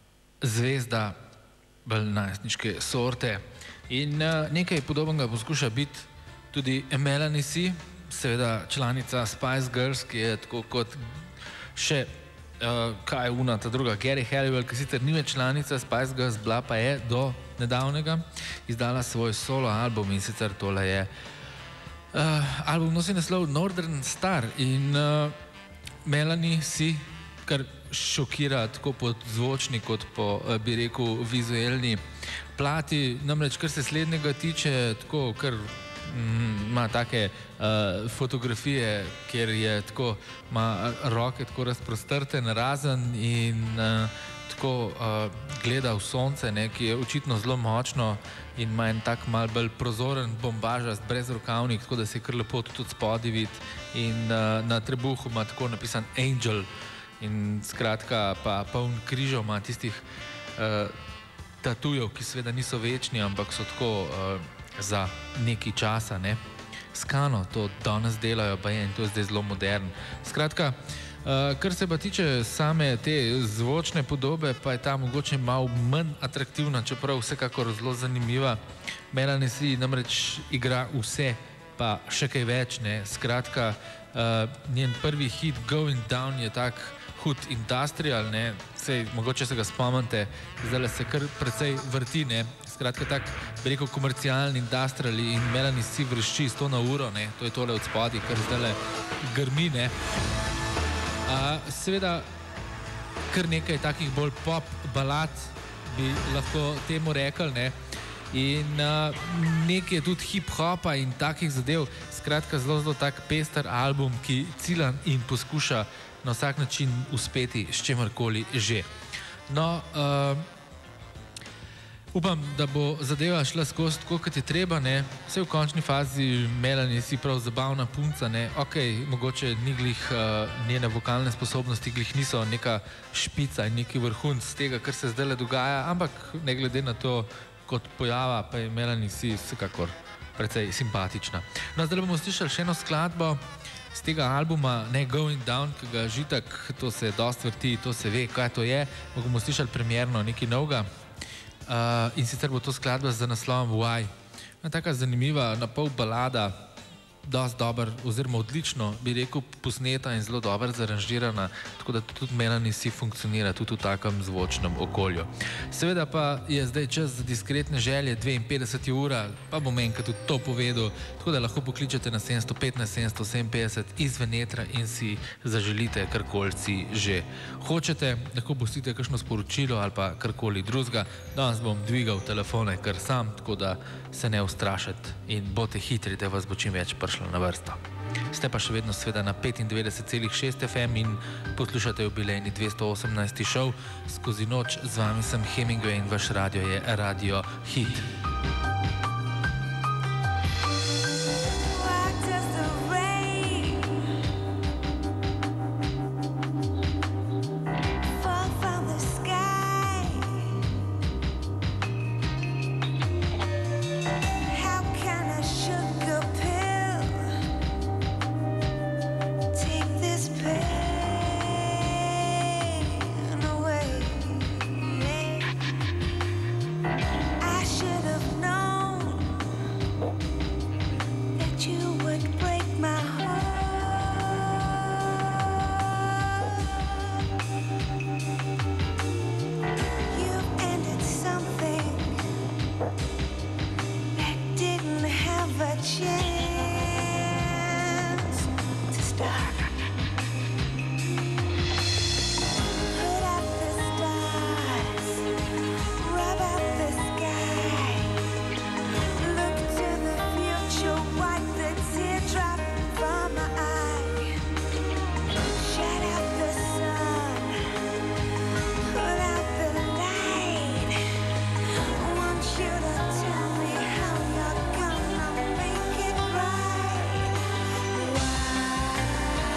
[SPEAKER 2] zvezda bolj najstniške sorte in nekaj podobnega poskuša biti tudi Melanie C, seveda članica Spice Girls, ki je tako kot še kaj una ta druga, Geri Halliwell, ki sicer ni več članica Spice Girls, bila pa je do nedavnega, izdala svoj solo album in sicer tole je album nosi naslov Northern Star in Melanie C kar šokira tako po zvočni kot po, bi rekel, vizualni plati, namreč kar se slednjega tiče, tako kar ima take fotografije, kjer je tako, ima roke tako razprostrte narazen in tako gleda v sonce, ne, ki je očitno zelo močno in ima en tak mal bolj prozoren bombažast brezrokavnik, tako da se je kar lepo tudi spodaj vid in na trebuhu ima tako napisan Angel in skratka pa poln križov ima tistih tatujev, ki seveda niso večni, ampak so tako za nekaj časa, ne. Skano to danes delajo, pa je in to je zdaj zelo modern. Skratka, kar se pa tiče same te zvočne podobe, pa je ta mogoče malo manj atraktivna, čeprav vsekakor zelo zanimiva. Melanie C namreč igra vse, pa še kaj več, ne. Skratka, njen prvi hit Going Down je tak hud industrial, ne. Sej, mogoče se ga spomnite, zdaj se kar precej vrti, ne. Skratka, tak, bi rekel, komercialni industrial in Melanie C vršči 100 na uro, ne. To je tole od spodaj, kar zdaj grmi, ne. Seveda, kar nekaj takih bolj pop balad bi lahko temu rekli, ne. In nekaj je tudi hip-hopa in takih zadev. Skratka, zelo tak pester album, ki cilja in poskuša na vsak način uspeti s čemarkoli že. No, upam, da bo zadeva šla skozi tako, kot je treba, ne. Vse v končni fazi Melanie si prav zabavna punca, ne. Okej, mogoče ni glih njene vokalne sposobnosti glih niso neka špica in neki vrhunc tega, kar se zdaj dogaja, ampak ne glede na to, kot pojava, pa je Melanie si vsekakor precej simpatična. No, zdaj bomo slišali še eno skladbo z tega albuma, ne Going Down, ki ga žitak, to se dosti vrti, to se ve, kaj to je. Bomo slišali premierno nekaj novega. In sicer bo to skladba z naslovom Why. Taka zanimiva, na pol balada, dosti dober, oziroma odlično, bi rekel, posneta in zelo dobro zaranžirana, tako da tudi Melanie C funkcionira tudi v takem zvočnem okolju. Seveda pa je zdaj čas za diskretne želje, 52 ura, pa bom enkrat tudi to povedal, tako da lahko pokličete na 715 757 izven etra in si zaželite karkoli si že hočete, lahko pustite kakšno sporočilo ali pa karkoli drugega. Danes bom dvigal telefone kar sam, tako da se ne ustrašite in bote hitri, da vas bo čim več prišlo na vrsto. Ste pa še vedno sveda na 95,6 FM in poslušate jubilejni 218. šov Skozi noč. Z vami sem Hemingway in vaš radio je Radio Hit.
[SPEAKER 3] Why?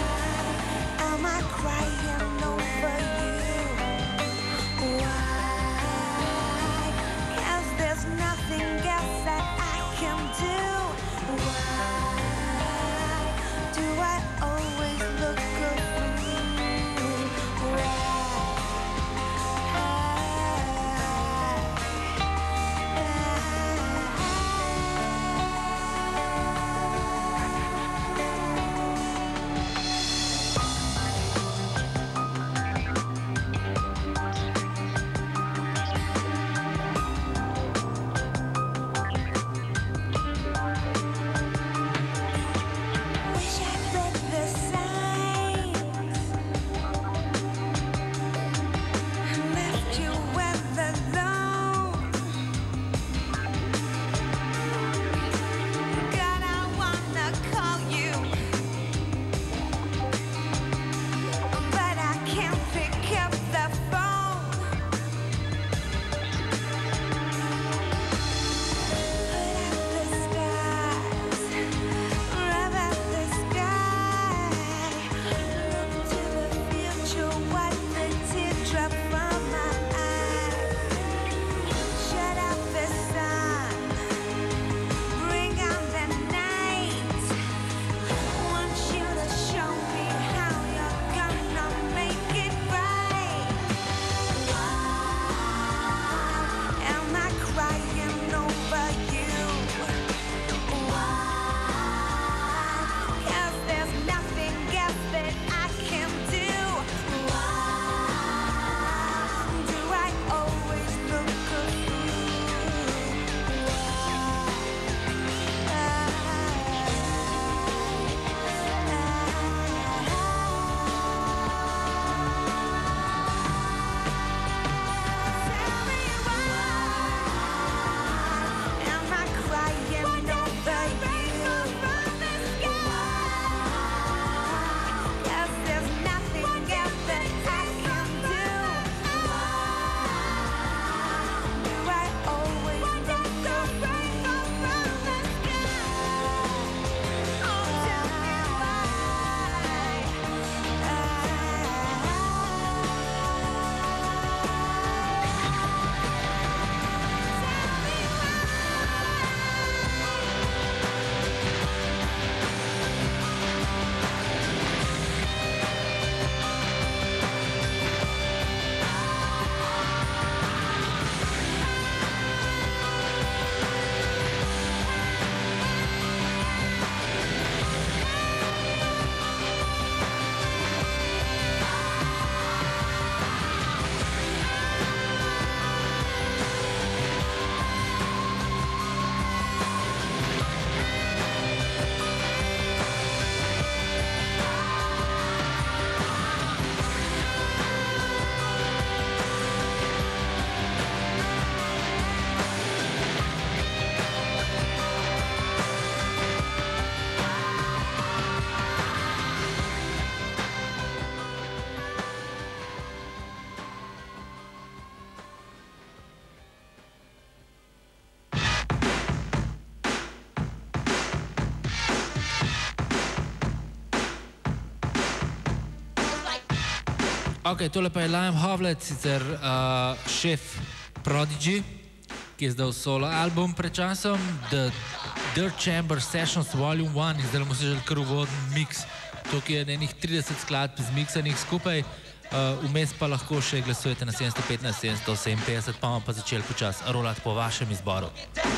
[SPEAKER 2] Ok, tole pa je Liam Howlett, sicer šef Prodigy, ki je zdaj solo album pred časom, The Dirt Chamber Sessions Volume 1, in zdaj bomo se že kar uvoden mix. Tukaj je enih 30 skladb zmiksanih skupaj, vmes pa lahko še glasujete na 715, 757, pa bomo pa začeli počas rolati po vašem izboru.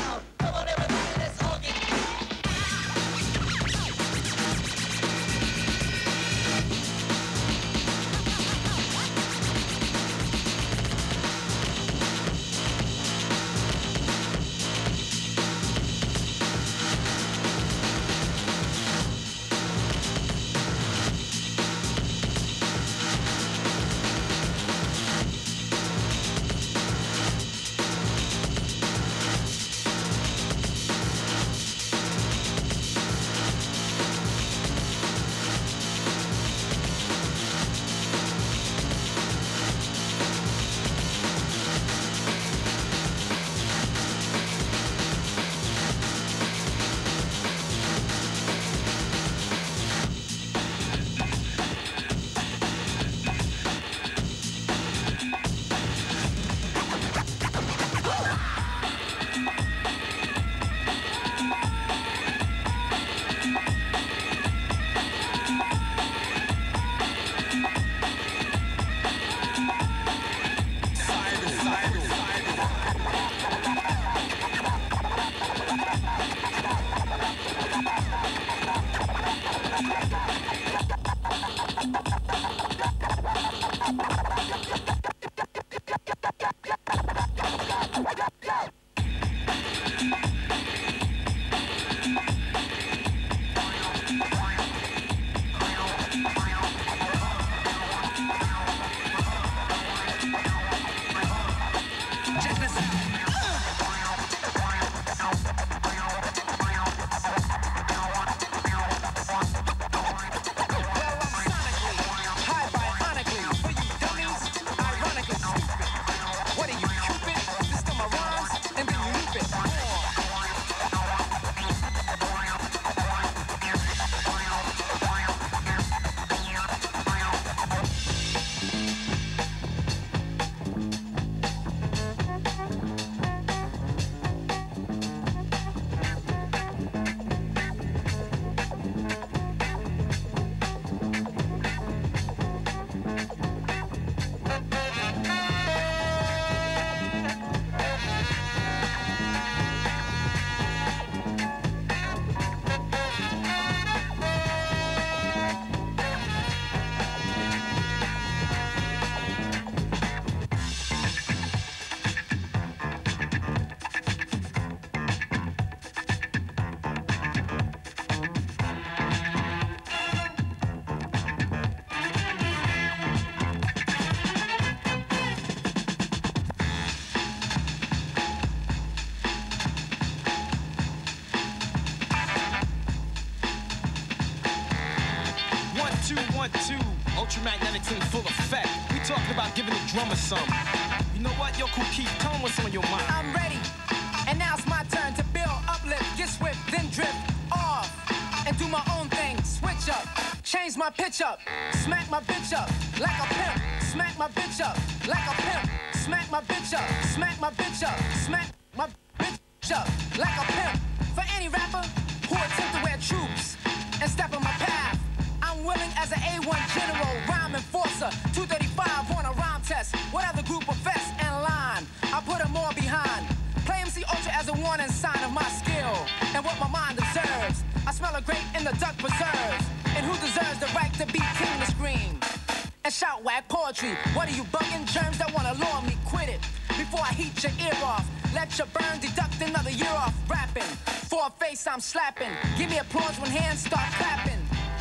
[SPEAKER 8] Ultramagnetics in full effect. We talking about giving the drummer some. You know what? Yo, Kool Keith, tell him what's on your mind.
[SPEAKER 9] I'm ready. And now it's my turn to build, uplift, get swift, then drift off. And do my own thing. Switch up. Change my pitch up. Smack my bitch up like a pimp. Smack my bitch up like a pimp. Smack my bitch up. Smack my bitch up. Smack my bitch up like a pimp. For any rapper who attempt to wear troops and step on my path, I'm willing as an A1 general, rhyme enforcer, 235 on a rhyme test. Whatever group of vests and line, I put them all behind. Play MC Ultra as a warning sign of my skill and what my mind deserves. I smell a grape in the duck preserves. And who deserves the right to be king to scream and shout whack poetry? What are you bugging? Germs that wanna lure me, quit it before I heat your ear off. Let your burn, deduct another year off rapping. For a face I'm slapping. Give me applause when hands start clapping.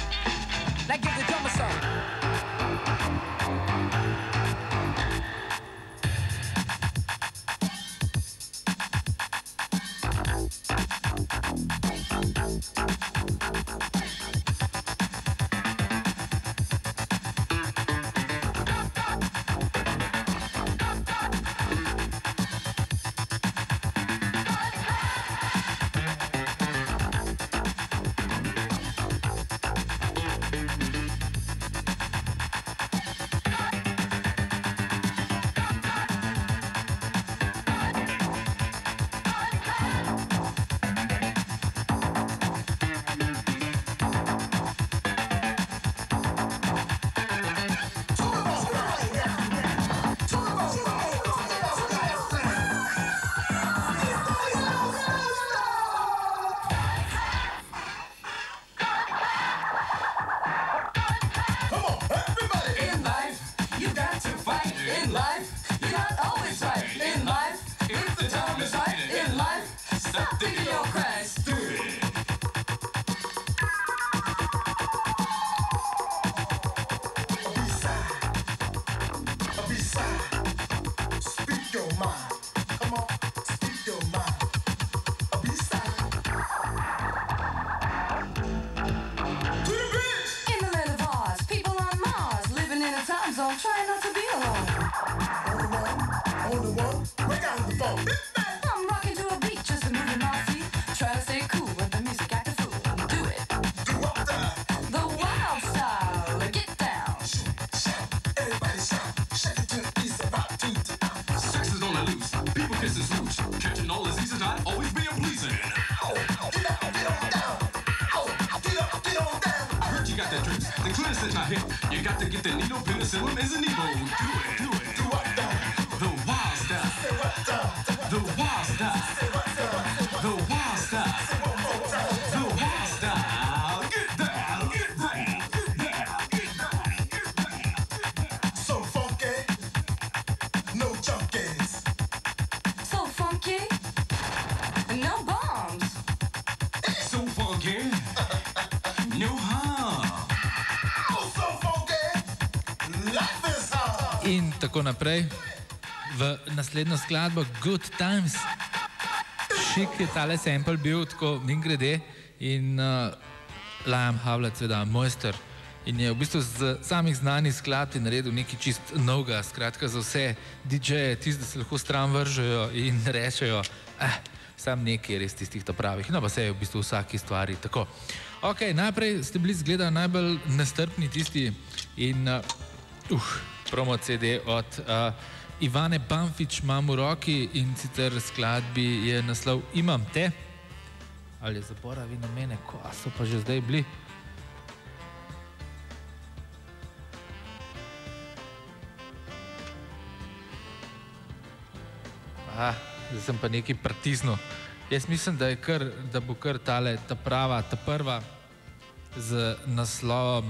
[SPEAKER 9] Like give the drummer some.
[SPEAKER 10] Think of your Christ. Do it.
[SPEAKER 11] Speak your mind. Come on, speak your mind. A B-side. To the bridge.
[SPEAKER 10] In the land of Oz, people on Mars, living in a time zone, trying not to be alone.
[SPEAKER 11] On the one, break out the phone.
[SPEAKER 10] I'm rocking to a beat, just moving my feet, trying to stay cool with the music act a fool. Do it.
[SPEAKER 11] Do up there.
[SPEAKER 10] The wild style, get down.
[SPEAKER 11] Shout, everybody shout. Shake it to the east, about to the out.
[SPEAKER 8] Sex is on the loose. People kiss his roots. Catching all diseases, not always being pleasing.
[SPEAKER 11] Ow, get up, get on down. Ow, get up, get on down.
[SPEAKER 8] I heard you got that drips. The clearancing not hit. You got to get the needle, penicillin is an Evo. Do it, do it.
[SPEAKER 11] Do up down.
[SPEAKER 8] The wild style.
[SPEAKER 11] Say what down.
[SPEAKER 8] The wild style.
[SPEAKER 11] Say what down.
[SPEAKER 8] The wild style.
[SPEAKER 11] Say one more time.
[SPEAKER 8] The wild style. Get down, get down, get down, get down, get down.
[SPEAKER 11] So funky, no junkies.
[SPEAKER 10] So funky, no bombs.
[SPEAKER 8] So funky. No harm.
[SPEAKER 11] Oh, so funky, life is hard.
[SPEAKER 2] In tako naprej. V naslednjo skladbo Good Times. Šik je tale sample bil tako mingrede in Liam Howlett, seveda mojster. In je v bistvu z samih znanih skladb naredil nekaj čist novega, skratka za vse DJ-je, tisti, da se lahko stran vržejo in rečejo, sam nekaj res tistih ta pravih. No pa se je v bistvu vsaki stvari tako. Ok, najprej ste bili zgleda najbolj nestrpni tisti in promo CD od Ivane Banfič imam v roki in sicer skladbi je naslov Imam te. Ali je zaboravi na mene, ko so pa že zdaj bili? Zdaj sem pa nekaj pritisnil. Jaz mislim, da bo kar tale, ta prava, ta prva z naslovom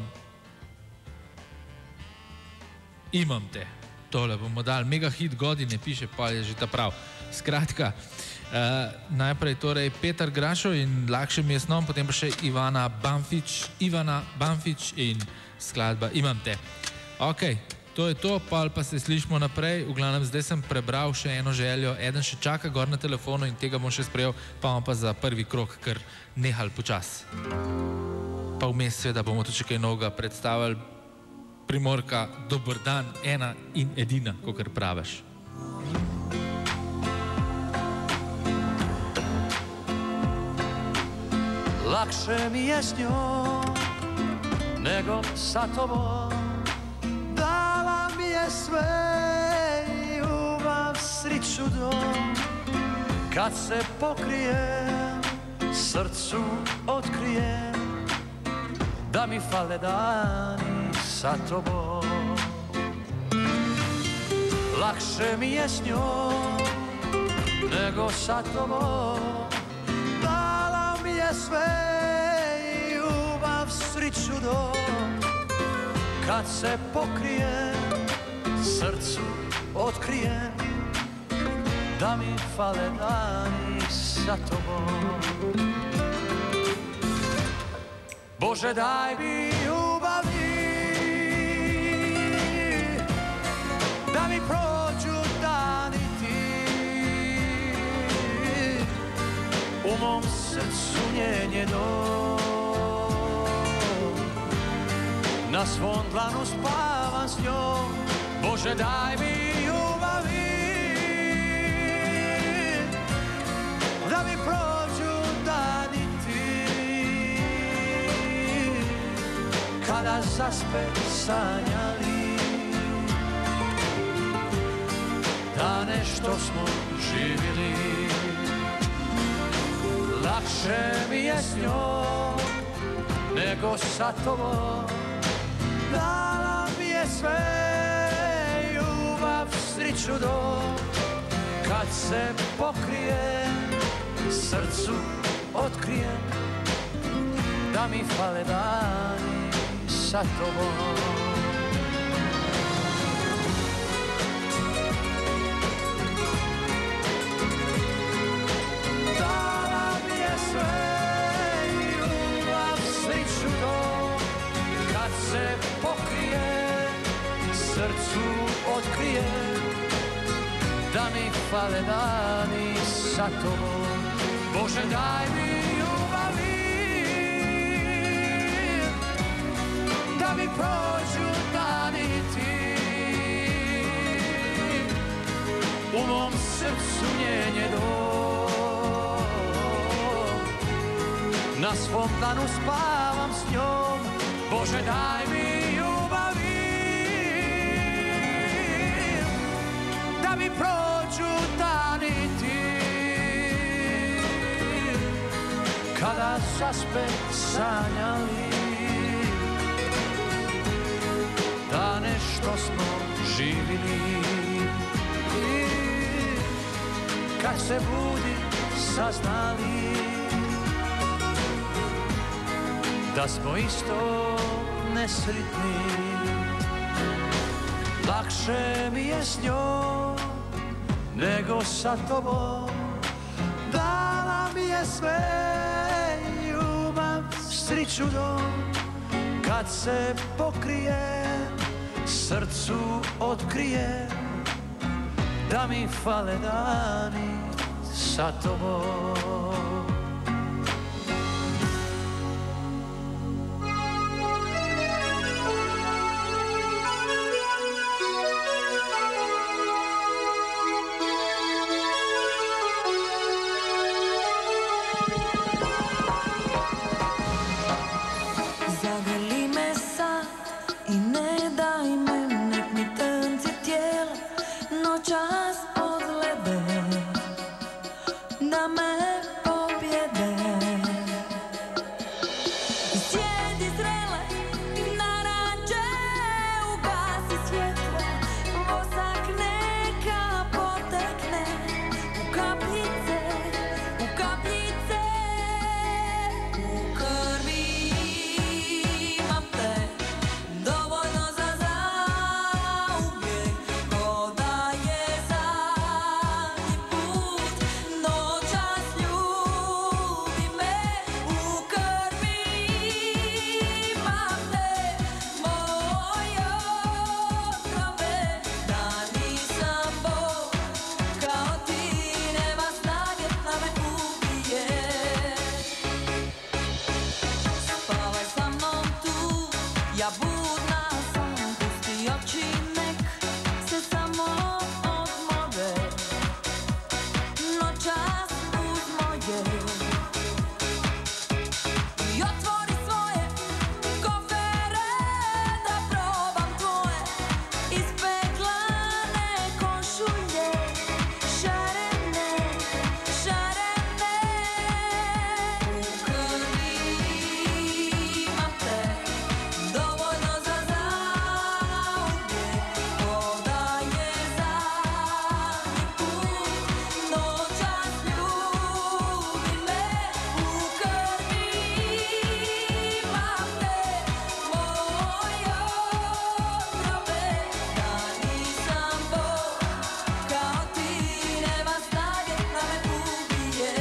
[SPEAKER 2] Imam te. Tole bomo dali, mega hit godine piše, pa je že ta prav. Skratka, najprej torej Petar Grašo in Lakše mi je snom, potem pa še Ivana Banfič in skladba Imam te. Ok, to je to, pa se slišimo naprej. V glavnem, zdaj sem prebral še eno željo, eden še čaka gor na telefonu in tega bom še sprejel, pa bom pa za prvi krog kar nehal počas. Pa vmes seveda bomo tudi še kaj novega predstavili. Primorka, dober dan, ena in edina, kakor praviš.
[SPEAKER 12] Lakše mi je s njom nego sa tobom. Dala mi je sve i ljubav, sriću dom. Kad se pokrijem, srcu otkrijem, da mi fale dani sa tobom. Lakše mi je s njom nego sa tobom. Dala mi je sve i ljubav, sriću dom. Kad se pokrijem, srcu otkrijem, da mi fale dani sa tobom. Bože, daj mi ljubavi, da mi prođu dani ti. U mom srcu njen je dom, na svom dlanu spavam s njom. Bože, daj mi ljubavi, da mi prođu dani ti. Kada zaspe sanjali da nešto smo živjeli. Lakše mi je s njom nego sa tobom. Dala mi je sve, ljubav, sriću dom. Kad se pokrijem, srcu otkrijem, da mi fale dani sa tobom. Dala pokrije, srcu otkrije, da mi fale dani sa tobom. Bože, daj mi ljubavi, da mi prođu dani ti, u mom srcu njen je dom. Na svom danu spavam s njom, Bože, daj mi ljubavi, da mi prođu dani ti, kada zaspe sanjali, da nešto smo živili. Kad se budi saznali da smo isto nesretni, lakše mi je s njom nego sa tobom. Dala mi je sve, ljubav, sreću dom, kad se pokrije, srcu otkrije, da mi fale dani sa tobom.
[SPEAKER 3] Zagrli me sad i ne daj me, nek mi trnci tijelo noćas odlede, da me pobjede. Sjedi zrele, naranče, ugasi svjetlo, vosak neka potekne u kapljice, u kapljice. U krvi imam te, dovoljno za zauvijek, ko da je zadnji put, noćas ljubi me. U krvi imam te, moj otrove, da nisam Bog kao ti, nema snage da me ubije. Spavaj sa mnom tu, ja budna sam, pusti oči nek se samo odmore, noćas uz moje. I otvori svoje kofere, da probam tvoje ispeglane košulje, šarene, šarene. U krvi imam te, dovoljno za zauvijek, ko da je zadnji put, noćas ljubi me. U krvi imam te, moj otrove, da nisam Bog kao ti, nema snage da me ubije.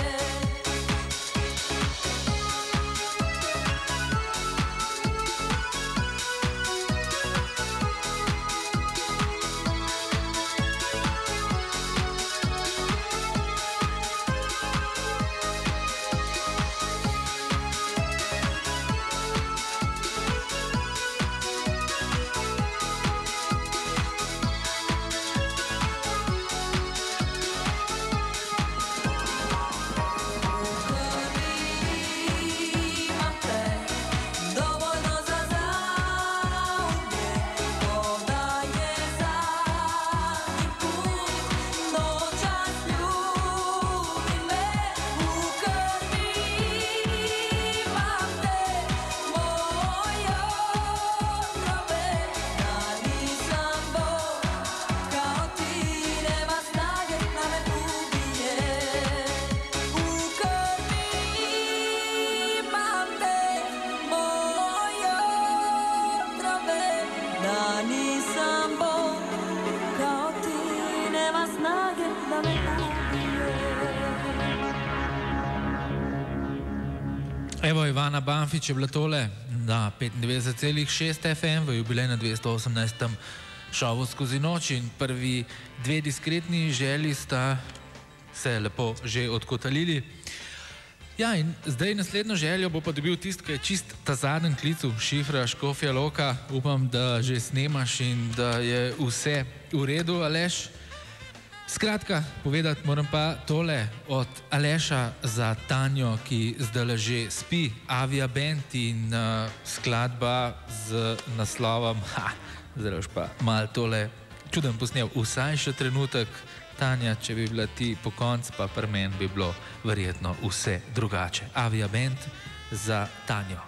[SPEAKER 3] Imam te, dovoljno za zauvijek, ko da je zadnji put, noćas ljubi me. U krvi imam te, moj otrove, da nisam Bog kao ti, nema snage da me ubije. U krvi imam te, moj otrove, da nisam Bog kao ti, nema snage da me ubije.
[SPEAKER 2] Evo, Ivana Banfić je bila tole na 95,6 FM v jubilejnem 218. šovu skozi noč in prvi dve diskretni želji sta se lepo že odkotalili. Ja, in zdaj naslednjo željo bo pa dobil tisti, ki je čist ta zadnji klicu Šifra Škofja Loka. Upam, da že snemaš in da je vse v redu, Aleš. Skratka, povedati moram pa tole od Aleša za Tanjo, ki zdaj že spi, Avia Band in skladba z naslovom, zdaj už pa malo tole čuden posnel, Vsaj še trenutek. Tanja, če bi bila ti po koncu, pa pri meni bi bilo verjetno vse drugače. Avia Band za Tanjo.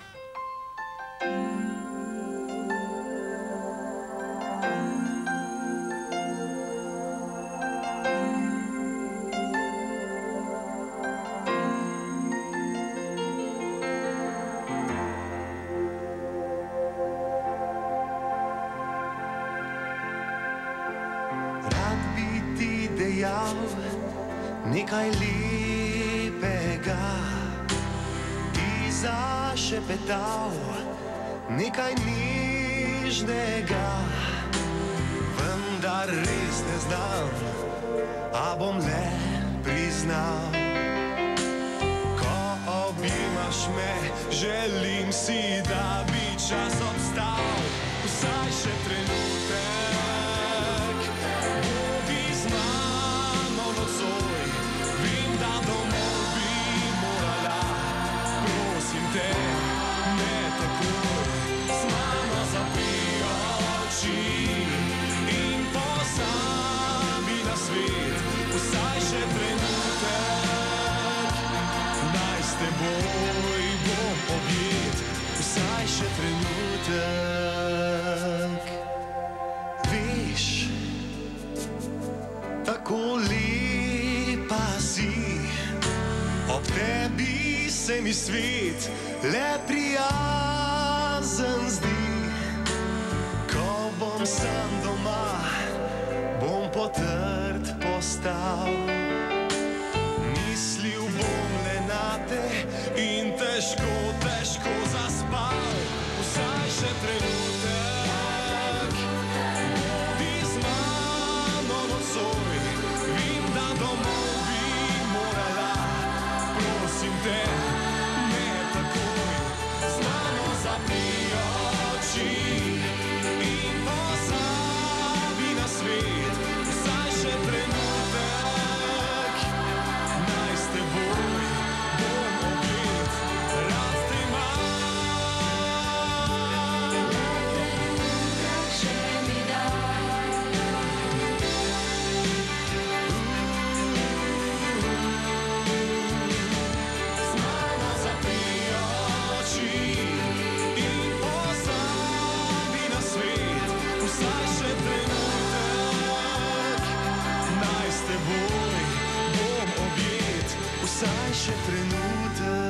[SPEAKER 1] Nekaj lepega ti zašepetal, nekaj nežnega, vendar res ne znam, a bom le priznal. Ko objimaš me, želim si, da bi čas obstal, vsaj še trenutek. Bodi z mano nocoj, vem, da domov bi morala, prosim te, ne takoj. Z mano zapri oči in pozabi na svet, vsaj še trenutek. Naj s teboj bom objet, vsaj še trenutek. Veš, tako lepa si, ob tebi se mi svet le prijazen zdi. Ko bom sam doma, bom potrd postal, mislil bom le nate in težko, težko zaspal. Vsaj še trenutek, bodi z mano nocoj, vem, da domov bi morala, prosim te, ne takoj. Z mano zapri oči in pozabi na svet, vsaj še trenutek. Naj s teboj bom objet, rad te imam. Še mi daj. Z mano zapri oči in pozabi na svet, vsaj še trenutek. Naj s teboj bom objet, vsaj še trenutek.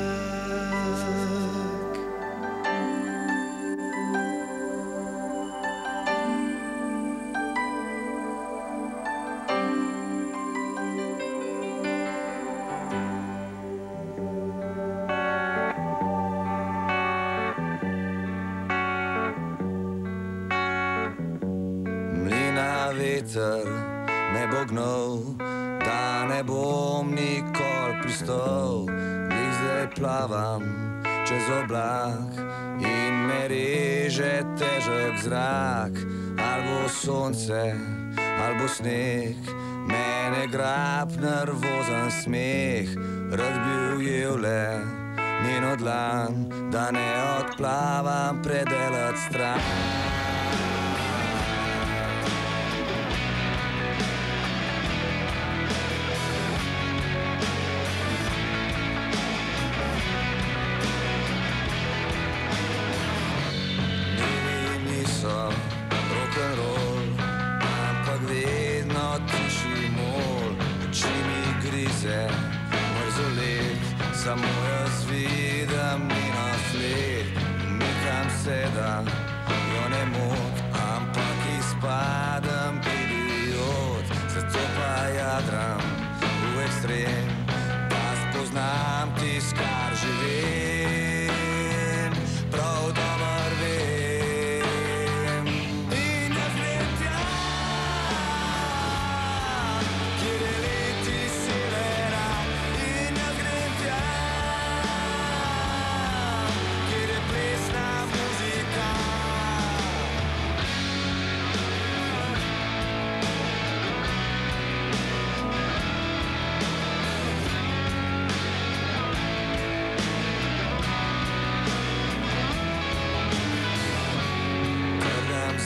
[SPEAKER 13] Mlina veter me bo gnal, da ne bom nikoli pristal. Glih zdaj plavam čez oblak in me reže težek zrak. Ali bo sonce, ali bo sneg, mene grab nervozen smeh. Rad bi ujel le njeno dlan, da ne odplavam predelat stran. Rock'n'roll, ampak vedno tiši mol. Oči mi grize, mrzolet, samo jaz vidim njeno sled. Nikam se da, jo ne mot, a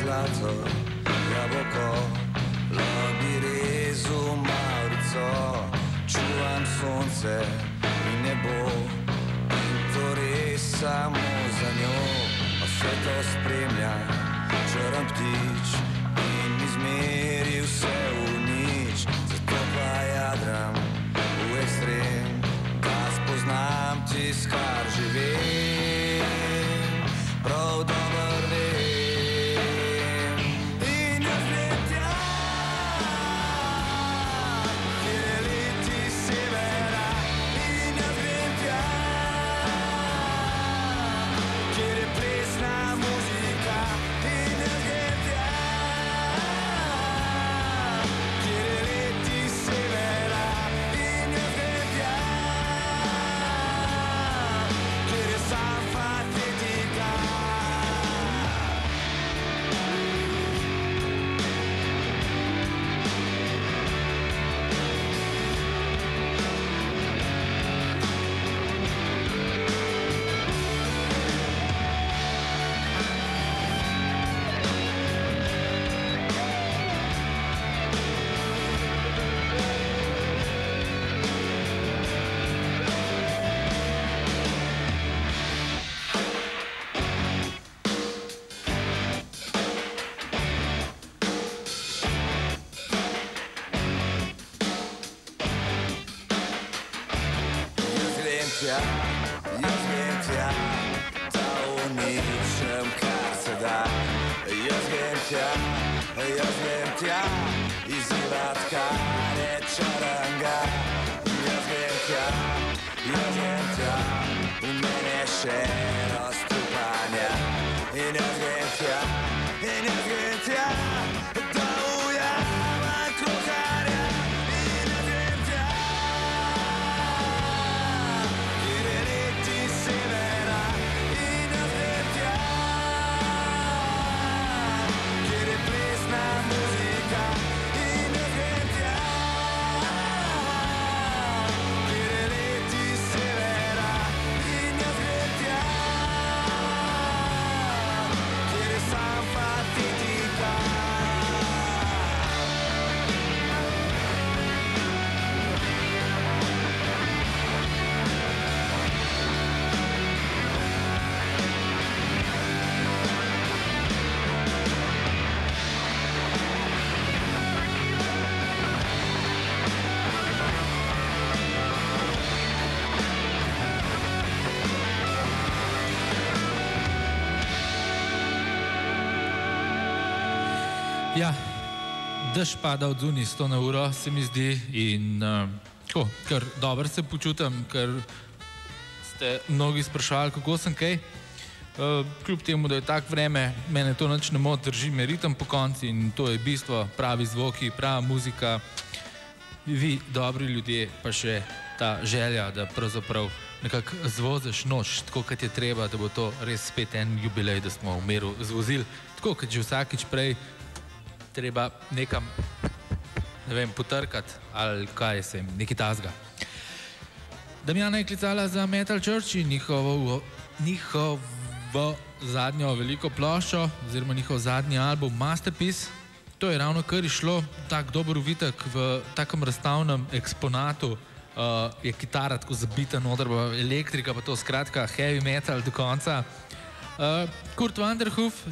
[SPEAKER 13] zlato jabolko, lahko bi rezal mavrico, čuvam sonce in nebo, in to res samo za njo. Vse to spremlja črn ptič in mi zmeri vse v nič, zato pa jadram v ekstrem, da spoznam tisto, kar že vem, prav dober vem. In jaz grem tja, kjer je leti severa, in jaz grem tja, kjer je plesna muzika, in jaz grem tja, kjer je leti severa, in jaz grem tja, kjer je sam patetika. Jaz grem tja, da uničem, kar se da. Jaz grem tja, izzivat, kar je čaranga. Jaz grem tja, v mene še raztrupanja. In jaz grem tja, da ujamem krokarja. In jaz grem tja, kjer je leti severa. In jaz grem tja, kjer je plesna muzika. In jaz grem tja, kjer je leti severa. In jaz grem tja, kjer je sam patetika.
[SPEAKER 2] Ja, dež pada od zunaj 100 na uro, se mi zdi, in tako, kar dobro se počutim, ker ste mnogi spraševali, kako sem kaj. Kljub temu, da je tak vreme, mene to nič ne moti, drži me ritem po konci in to je bistvo, pravi zvoki, prava muzika, vi, dobri ljudje, pa še ta želja, da pravzaprav nekako zvoziš noč, tako kot je treba, da bo to res spet en jubilej, da smo v miru zvozili, tako kot že vsakič prej, treba nekam, ne vem, potrkati ali kaj se jim, nekaj tazga. Damjana je klicala za Metal Church in njihovo zadnjo veliko ploščo, oziroma njihov zadnji album Masterpiece. To je ravno kar išlo, tak dober uvitek v takem razstavnem eksponatu, je kitara tako zabita noter, elektrika pa to, skratka heavy metal do konca. Kurt Vanderhoof,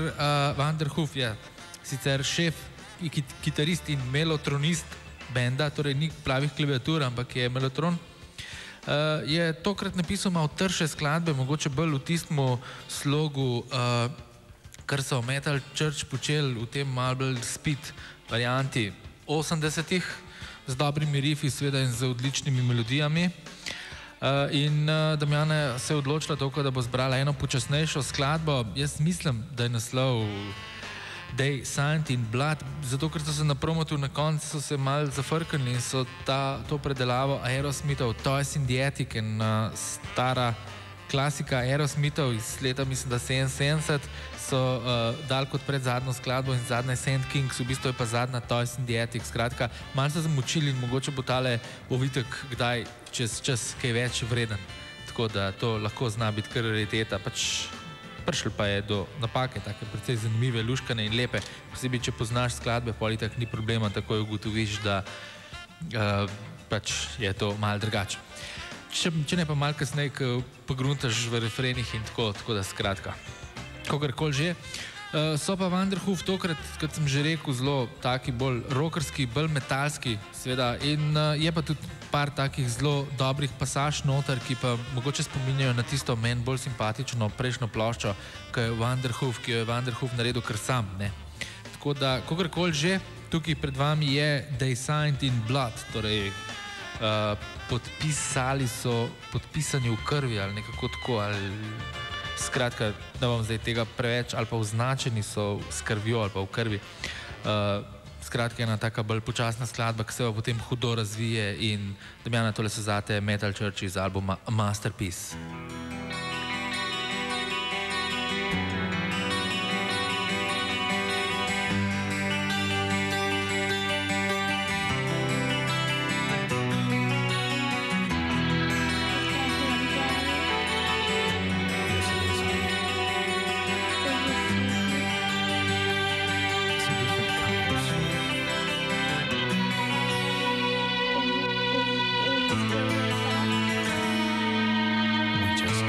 [SPEAKER 2] sicer šef, kitarist in melotronist benda, torej ni pravih klaviatur, ampak je melotron, je tokrat napisal malo trše skladbe, mogoče bolj v tistem slogu, kar so Metal Church počeli v tem malo bolj speed varianti 80-ih, z dobrimi rifi seveda in z odličnimi melodijami. In Damjana se je odločila toliko, da bo zbrala eno počasnejšo skladbo. Jaz mislim, da je naslov They Signed in Blood, zato ker so se na promotu na koncu so se malo zafrknili in so to predelavo Aerosmithov Toys in the Attic, in stara klasika Aerosmithov iz leta, mislim, da 77, so dal kot predzadnjo skladbo in zadnja Sand Kings, v bistvu je pa zadnja Toys in the Attic. Skratka, malo so zamočili in mogoče bo tale ovitek kdaj čez čas kaj več vreden. Tako da to lahko zna biti kar rariteta. Pač prišlo pa je do napake, take precej zanimive, luškane in lepe. Posebej, če poznaš skladbe, pol itak ni problema, takoj ugotoviš, da pač je to malo drugače. Če ne pa malo kasneje, ko pogruntaš v refrenih in tako da skratka. Kogarkoli že. So pa Vanderhoof tokrat, kot sem že rekel, zelo taki bolj rockerski, bolj metalski, seveda. In je pa tudi par takih zelo dobrih pasaž noter, ki pa mogoče spominjajo na tisto meni bolj simpatično prejšnjo ploščo, ki jo je Vanderhoof naredil kar sam, ne. Tako da, kogarkoli že, tukaj pred vami je They Signed in Blood, torej podpisali so podpisani v krvi ali nekako tako, ali skratka, da vam zdaj tega preveč, ali pa označeni so s krvjo ali pa v krvi. Skratka, ena taka bolj počasna skladba, ki se pa potem hudo razvije in Damjana, tole so zate Metal Church iz albuma Masterpiece.
[SPEAKER 14] Just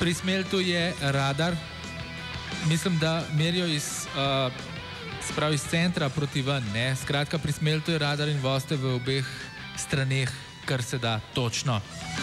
[SPEAKER 2] Pri Smeltu je radar. Mislim, da merijo iz centra proti ven. Ne? Skratka, pri Smeltu je radar in voste v obeh straneh, kar se da točno.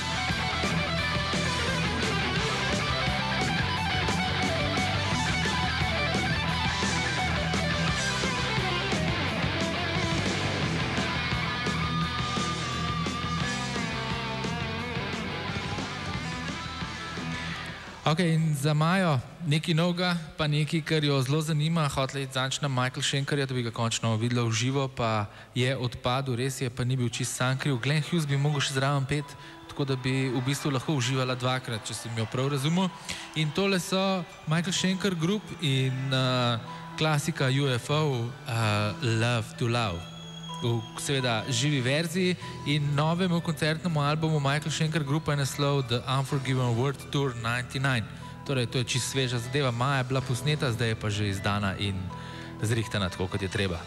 [SPEAKER 2] Ok, in za Majo nekaj novega, pa nekaj, kar jo zelo zanima. Hotela je zanč na Michael Schenkerja, da bi ga končno videla v živo, pa je odpadel, res je, pa ni bil čist sam kriv. Glenn Hughes bi mogel še zraven pet, tako da bi v bistvu lahko uživala dvakrat, če sem jo prav razumel. In tole so Michael Schenker Group in klasika UFO Love to Love. V seveda živi verziji in novemu koncertnemu albumu Michael Schenker Group je naslov The Unforgiven World Tour 99. Torej, to je čisto sveža zadeva, maja je bila posneta, zdaj je pa že izdana in zrihtana tako, kot je treba.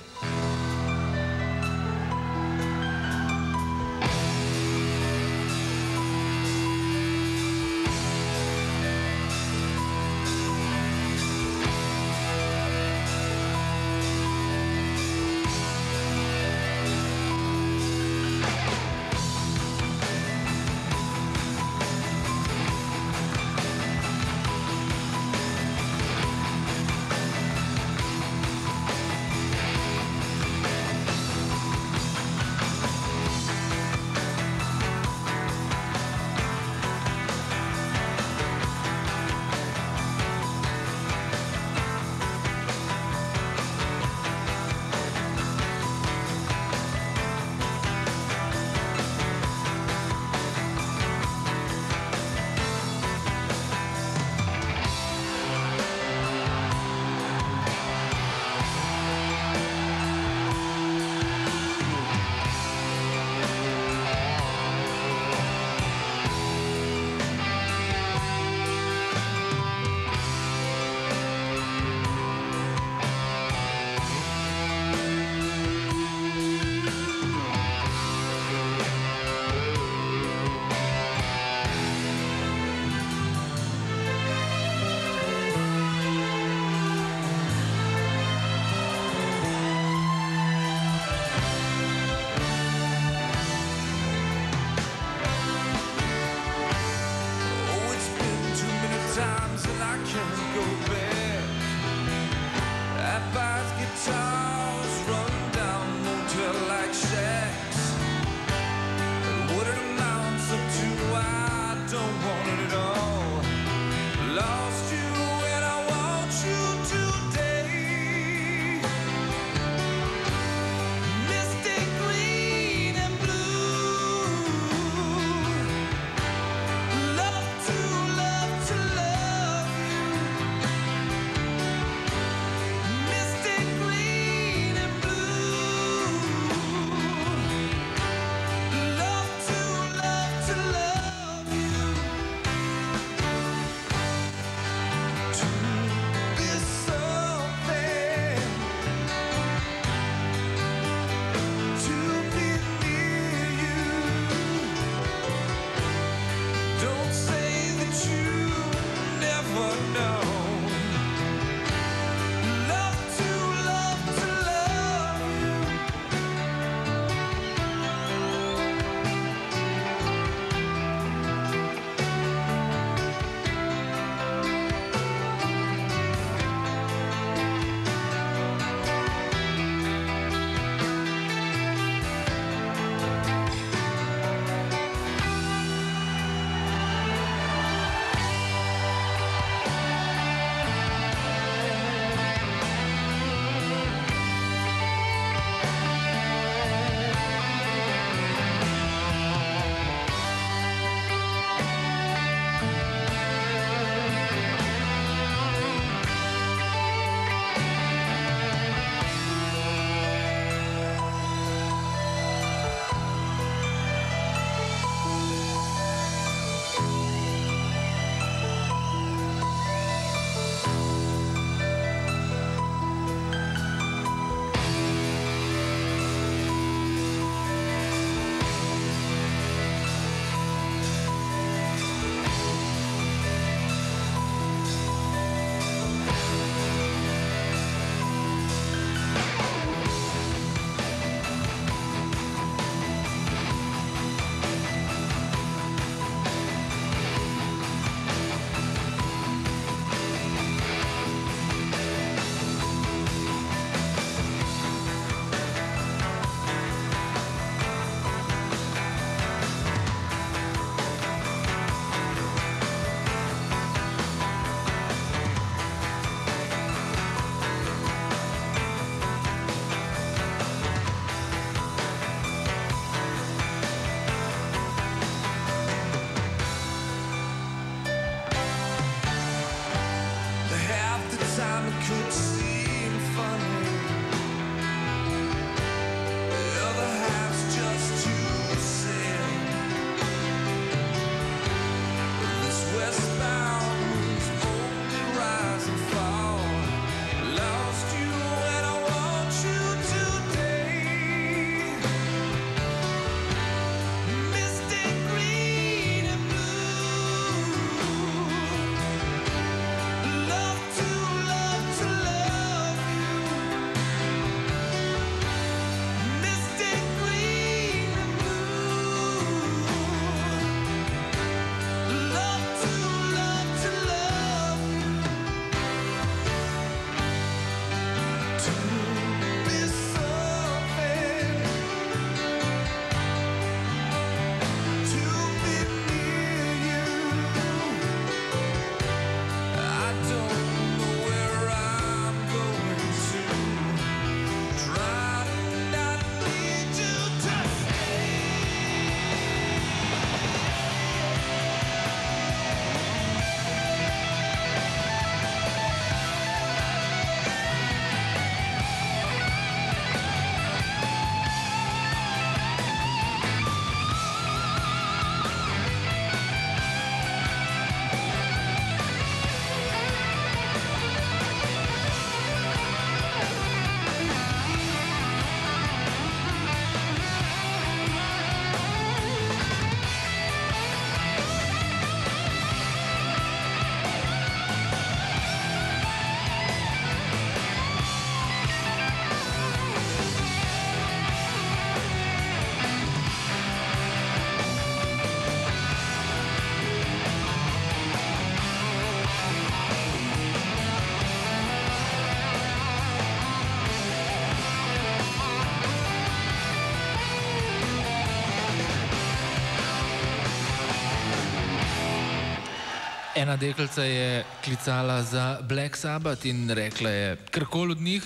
[SPEAKER 2] Ena deklica je klicala za Black Sabbath in rekla je karkoli od njih.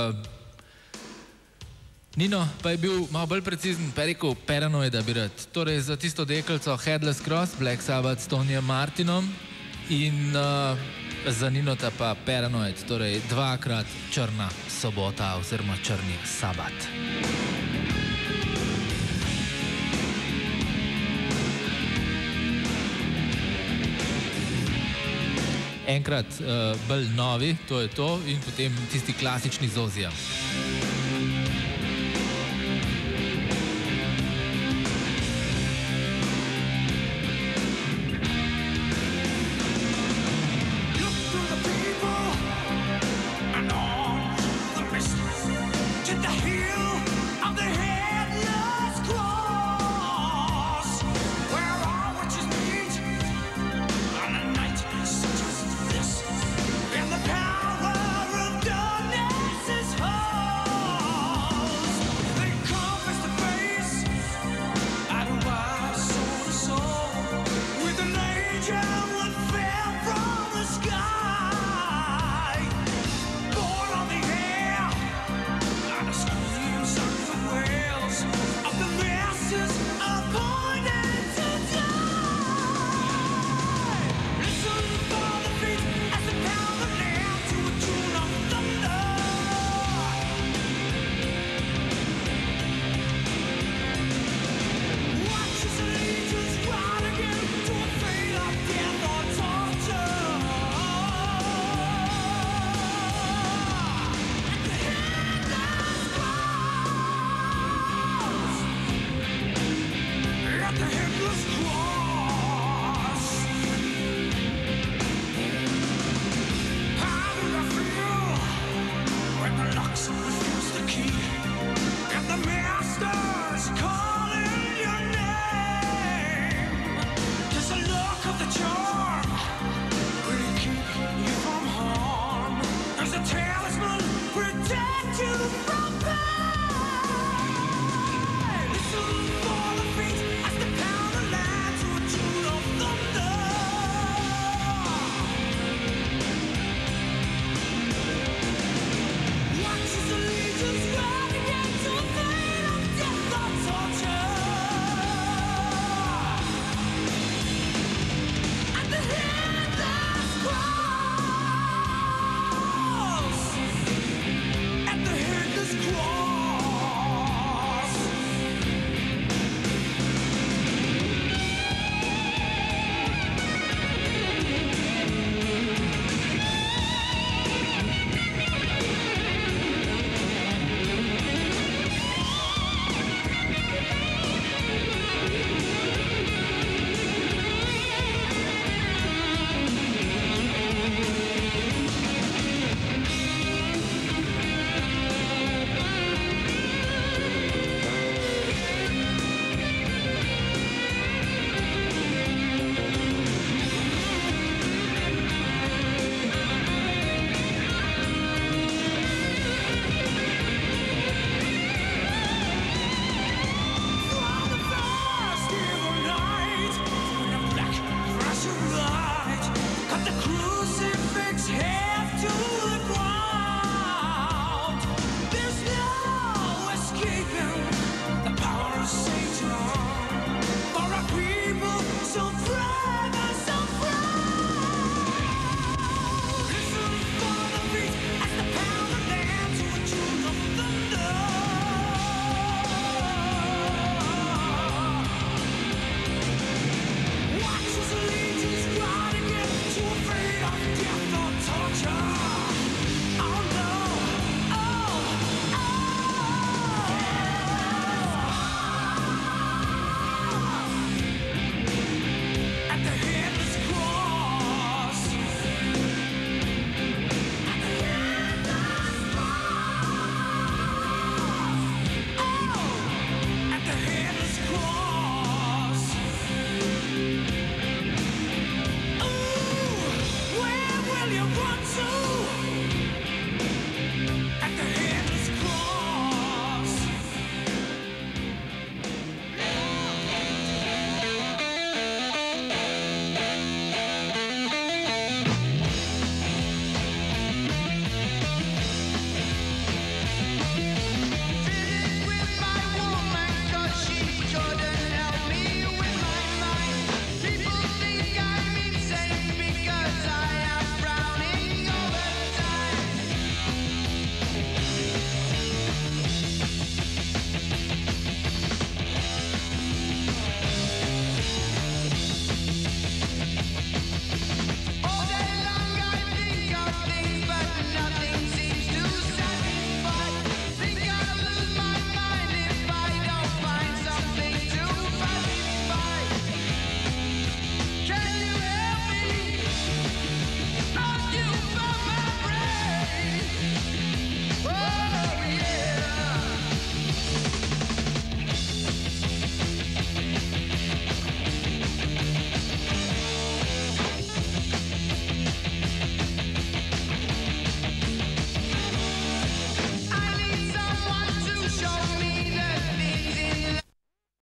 [SPEAKER 2] Nino pa je bil malo bolj precizen, pa je rekel Paranoida bi rad. Torej za tisto deklico Headless Cross, Black Sabbath s Tonyjem Martinom in za Ninota pa Paranoid, torej dvakrat črna sobota oziroma črni sabat. Enkrat bolj novi, to je to, in potem tisti klasični z Ozzyjem.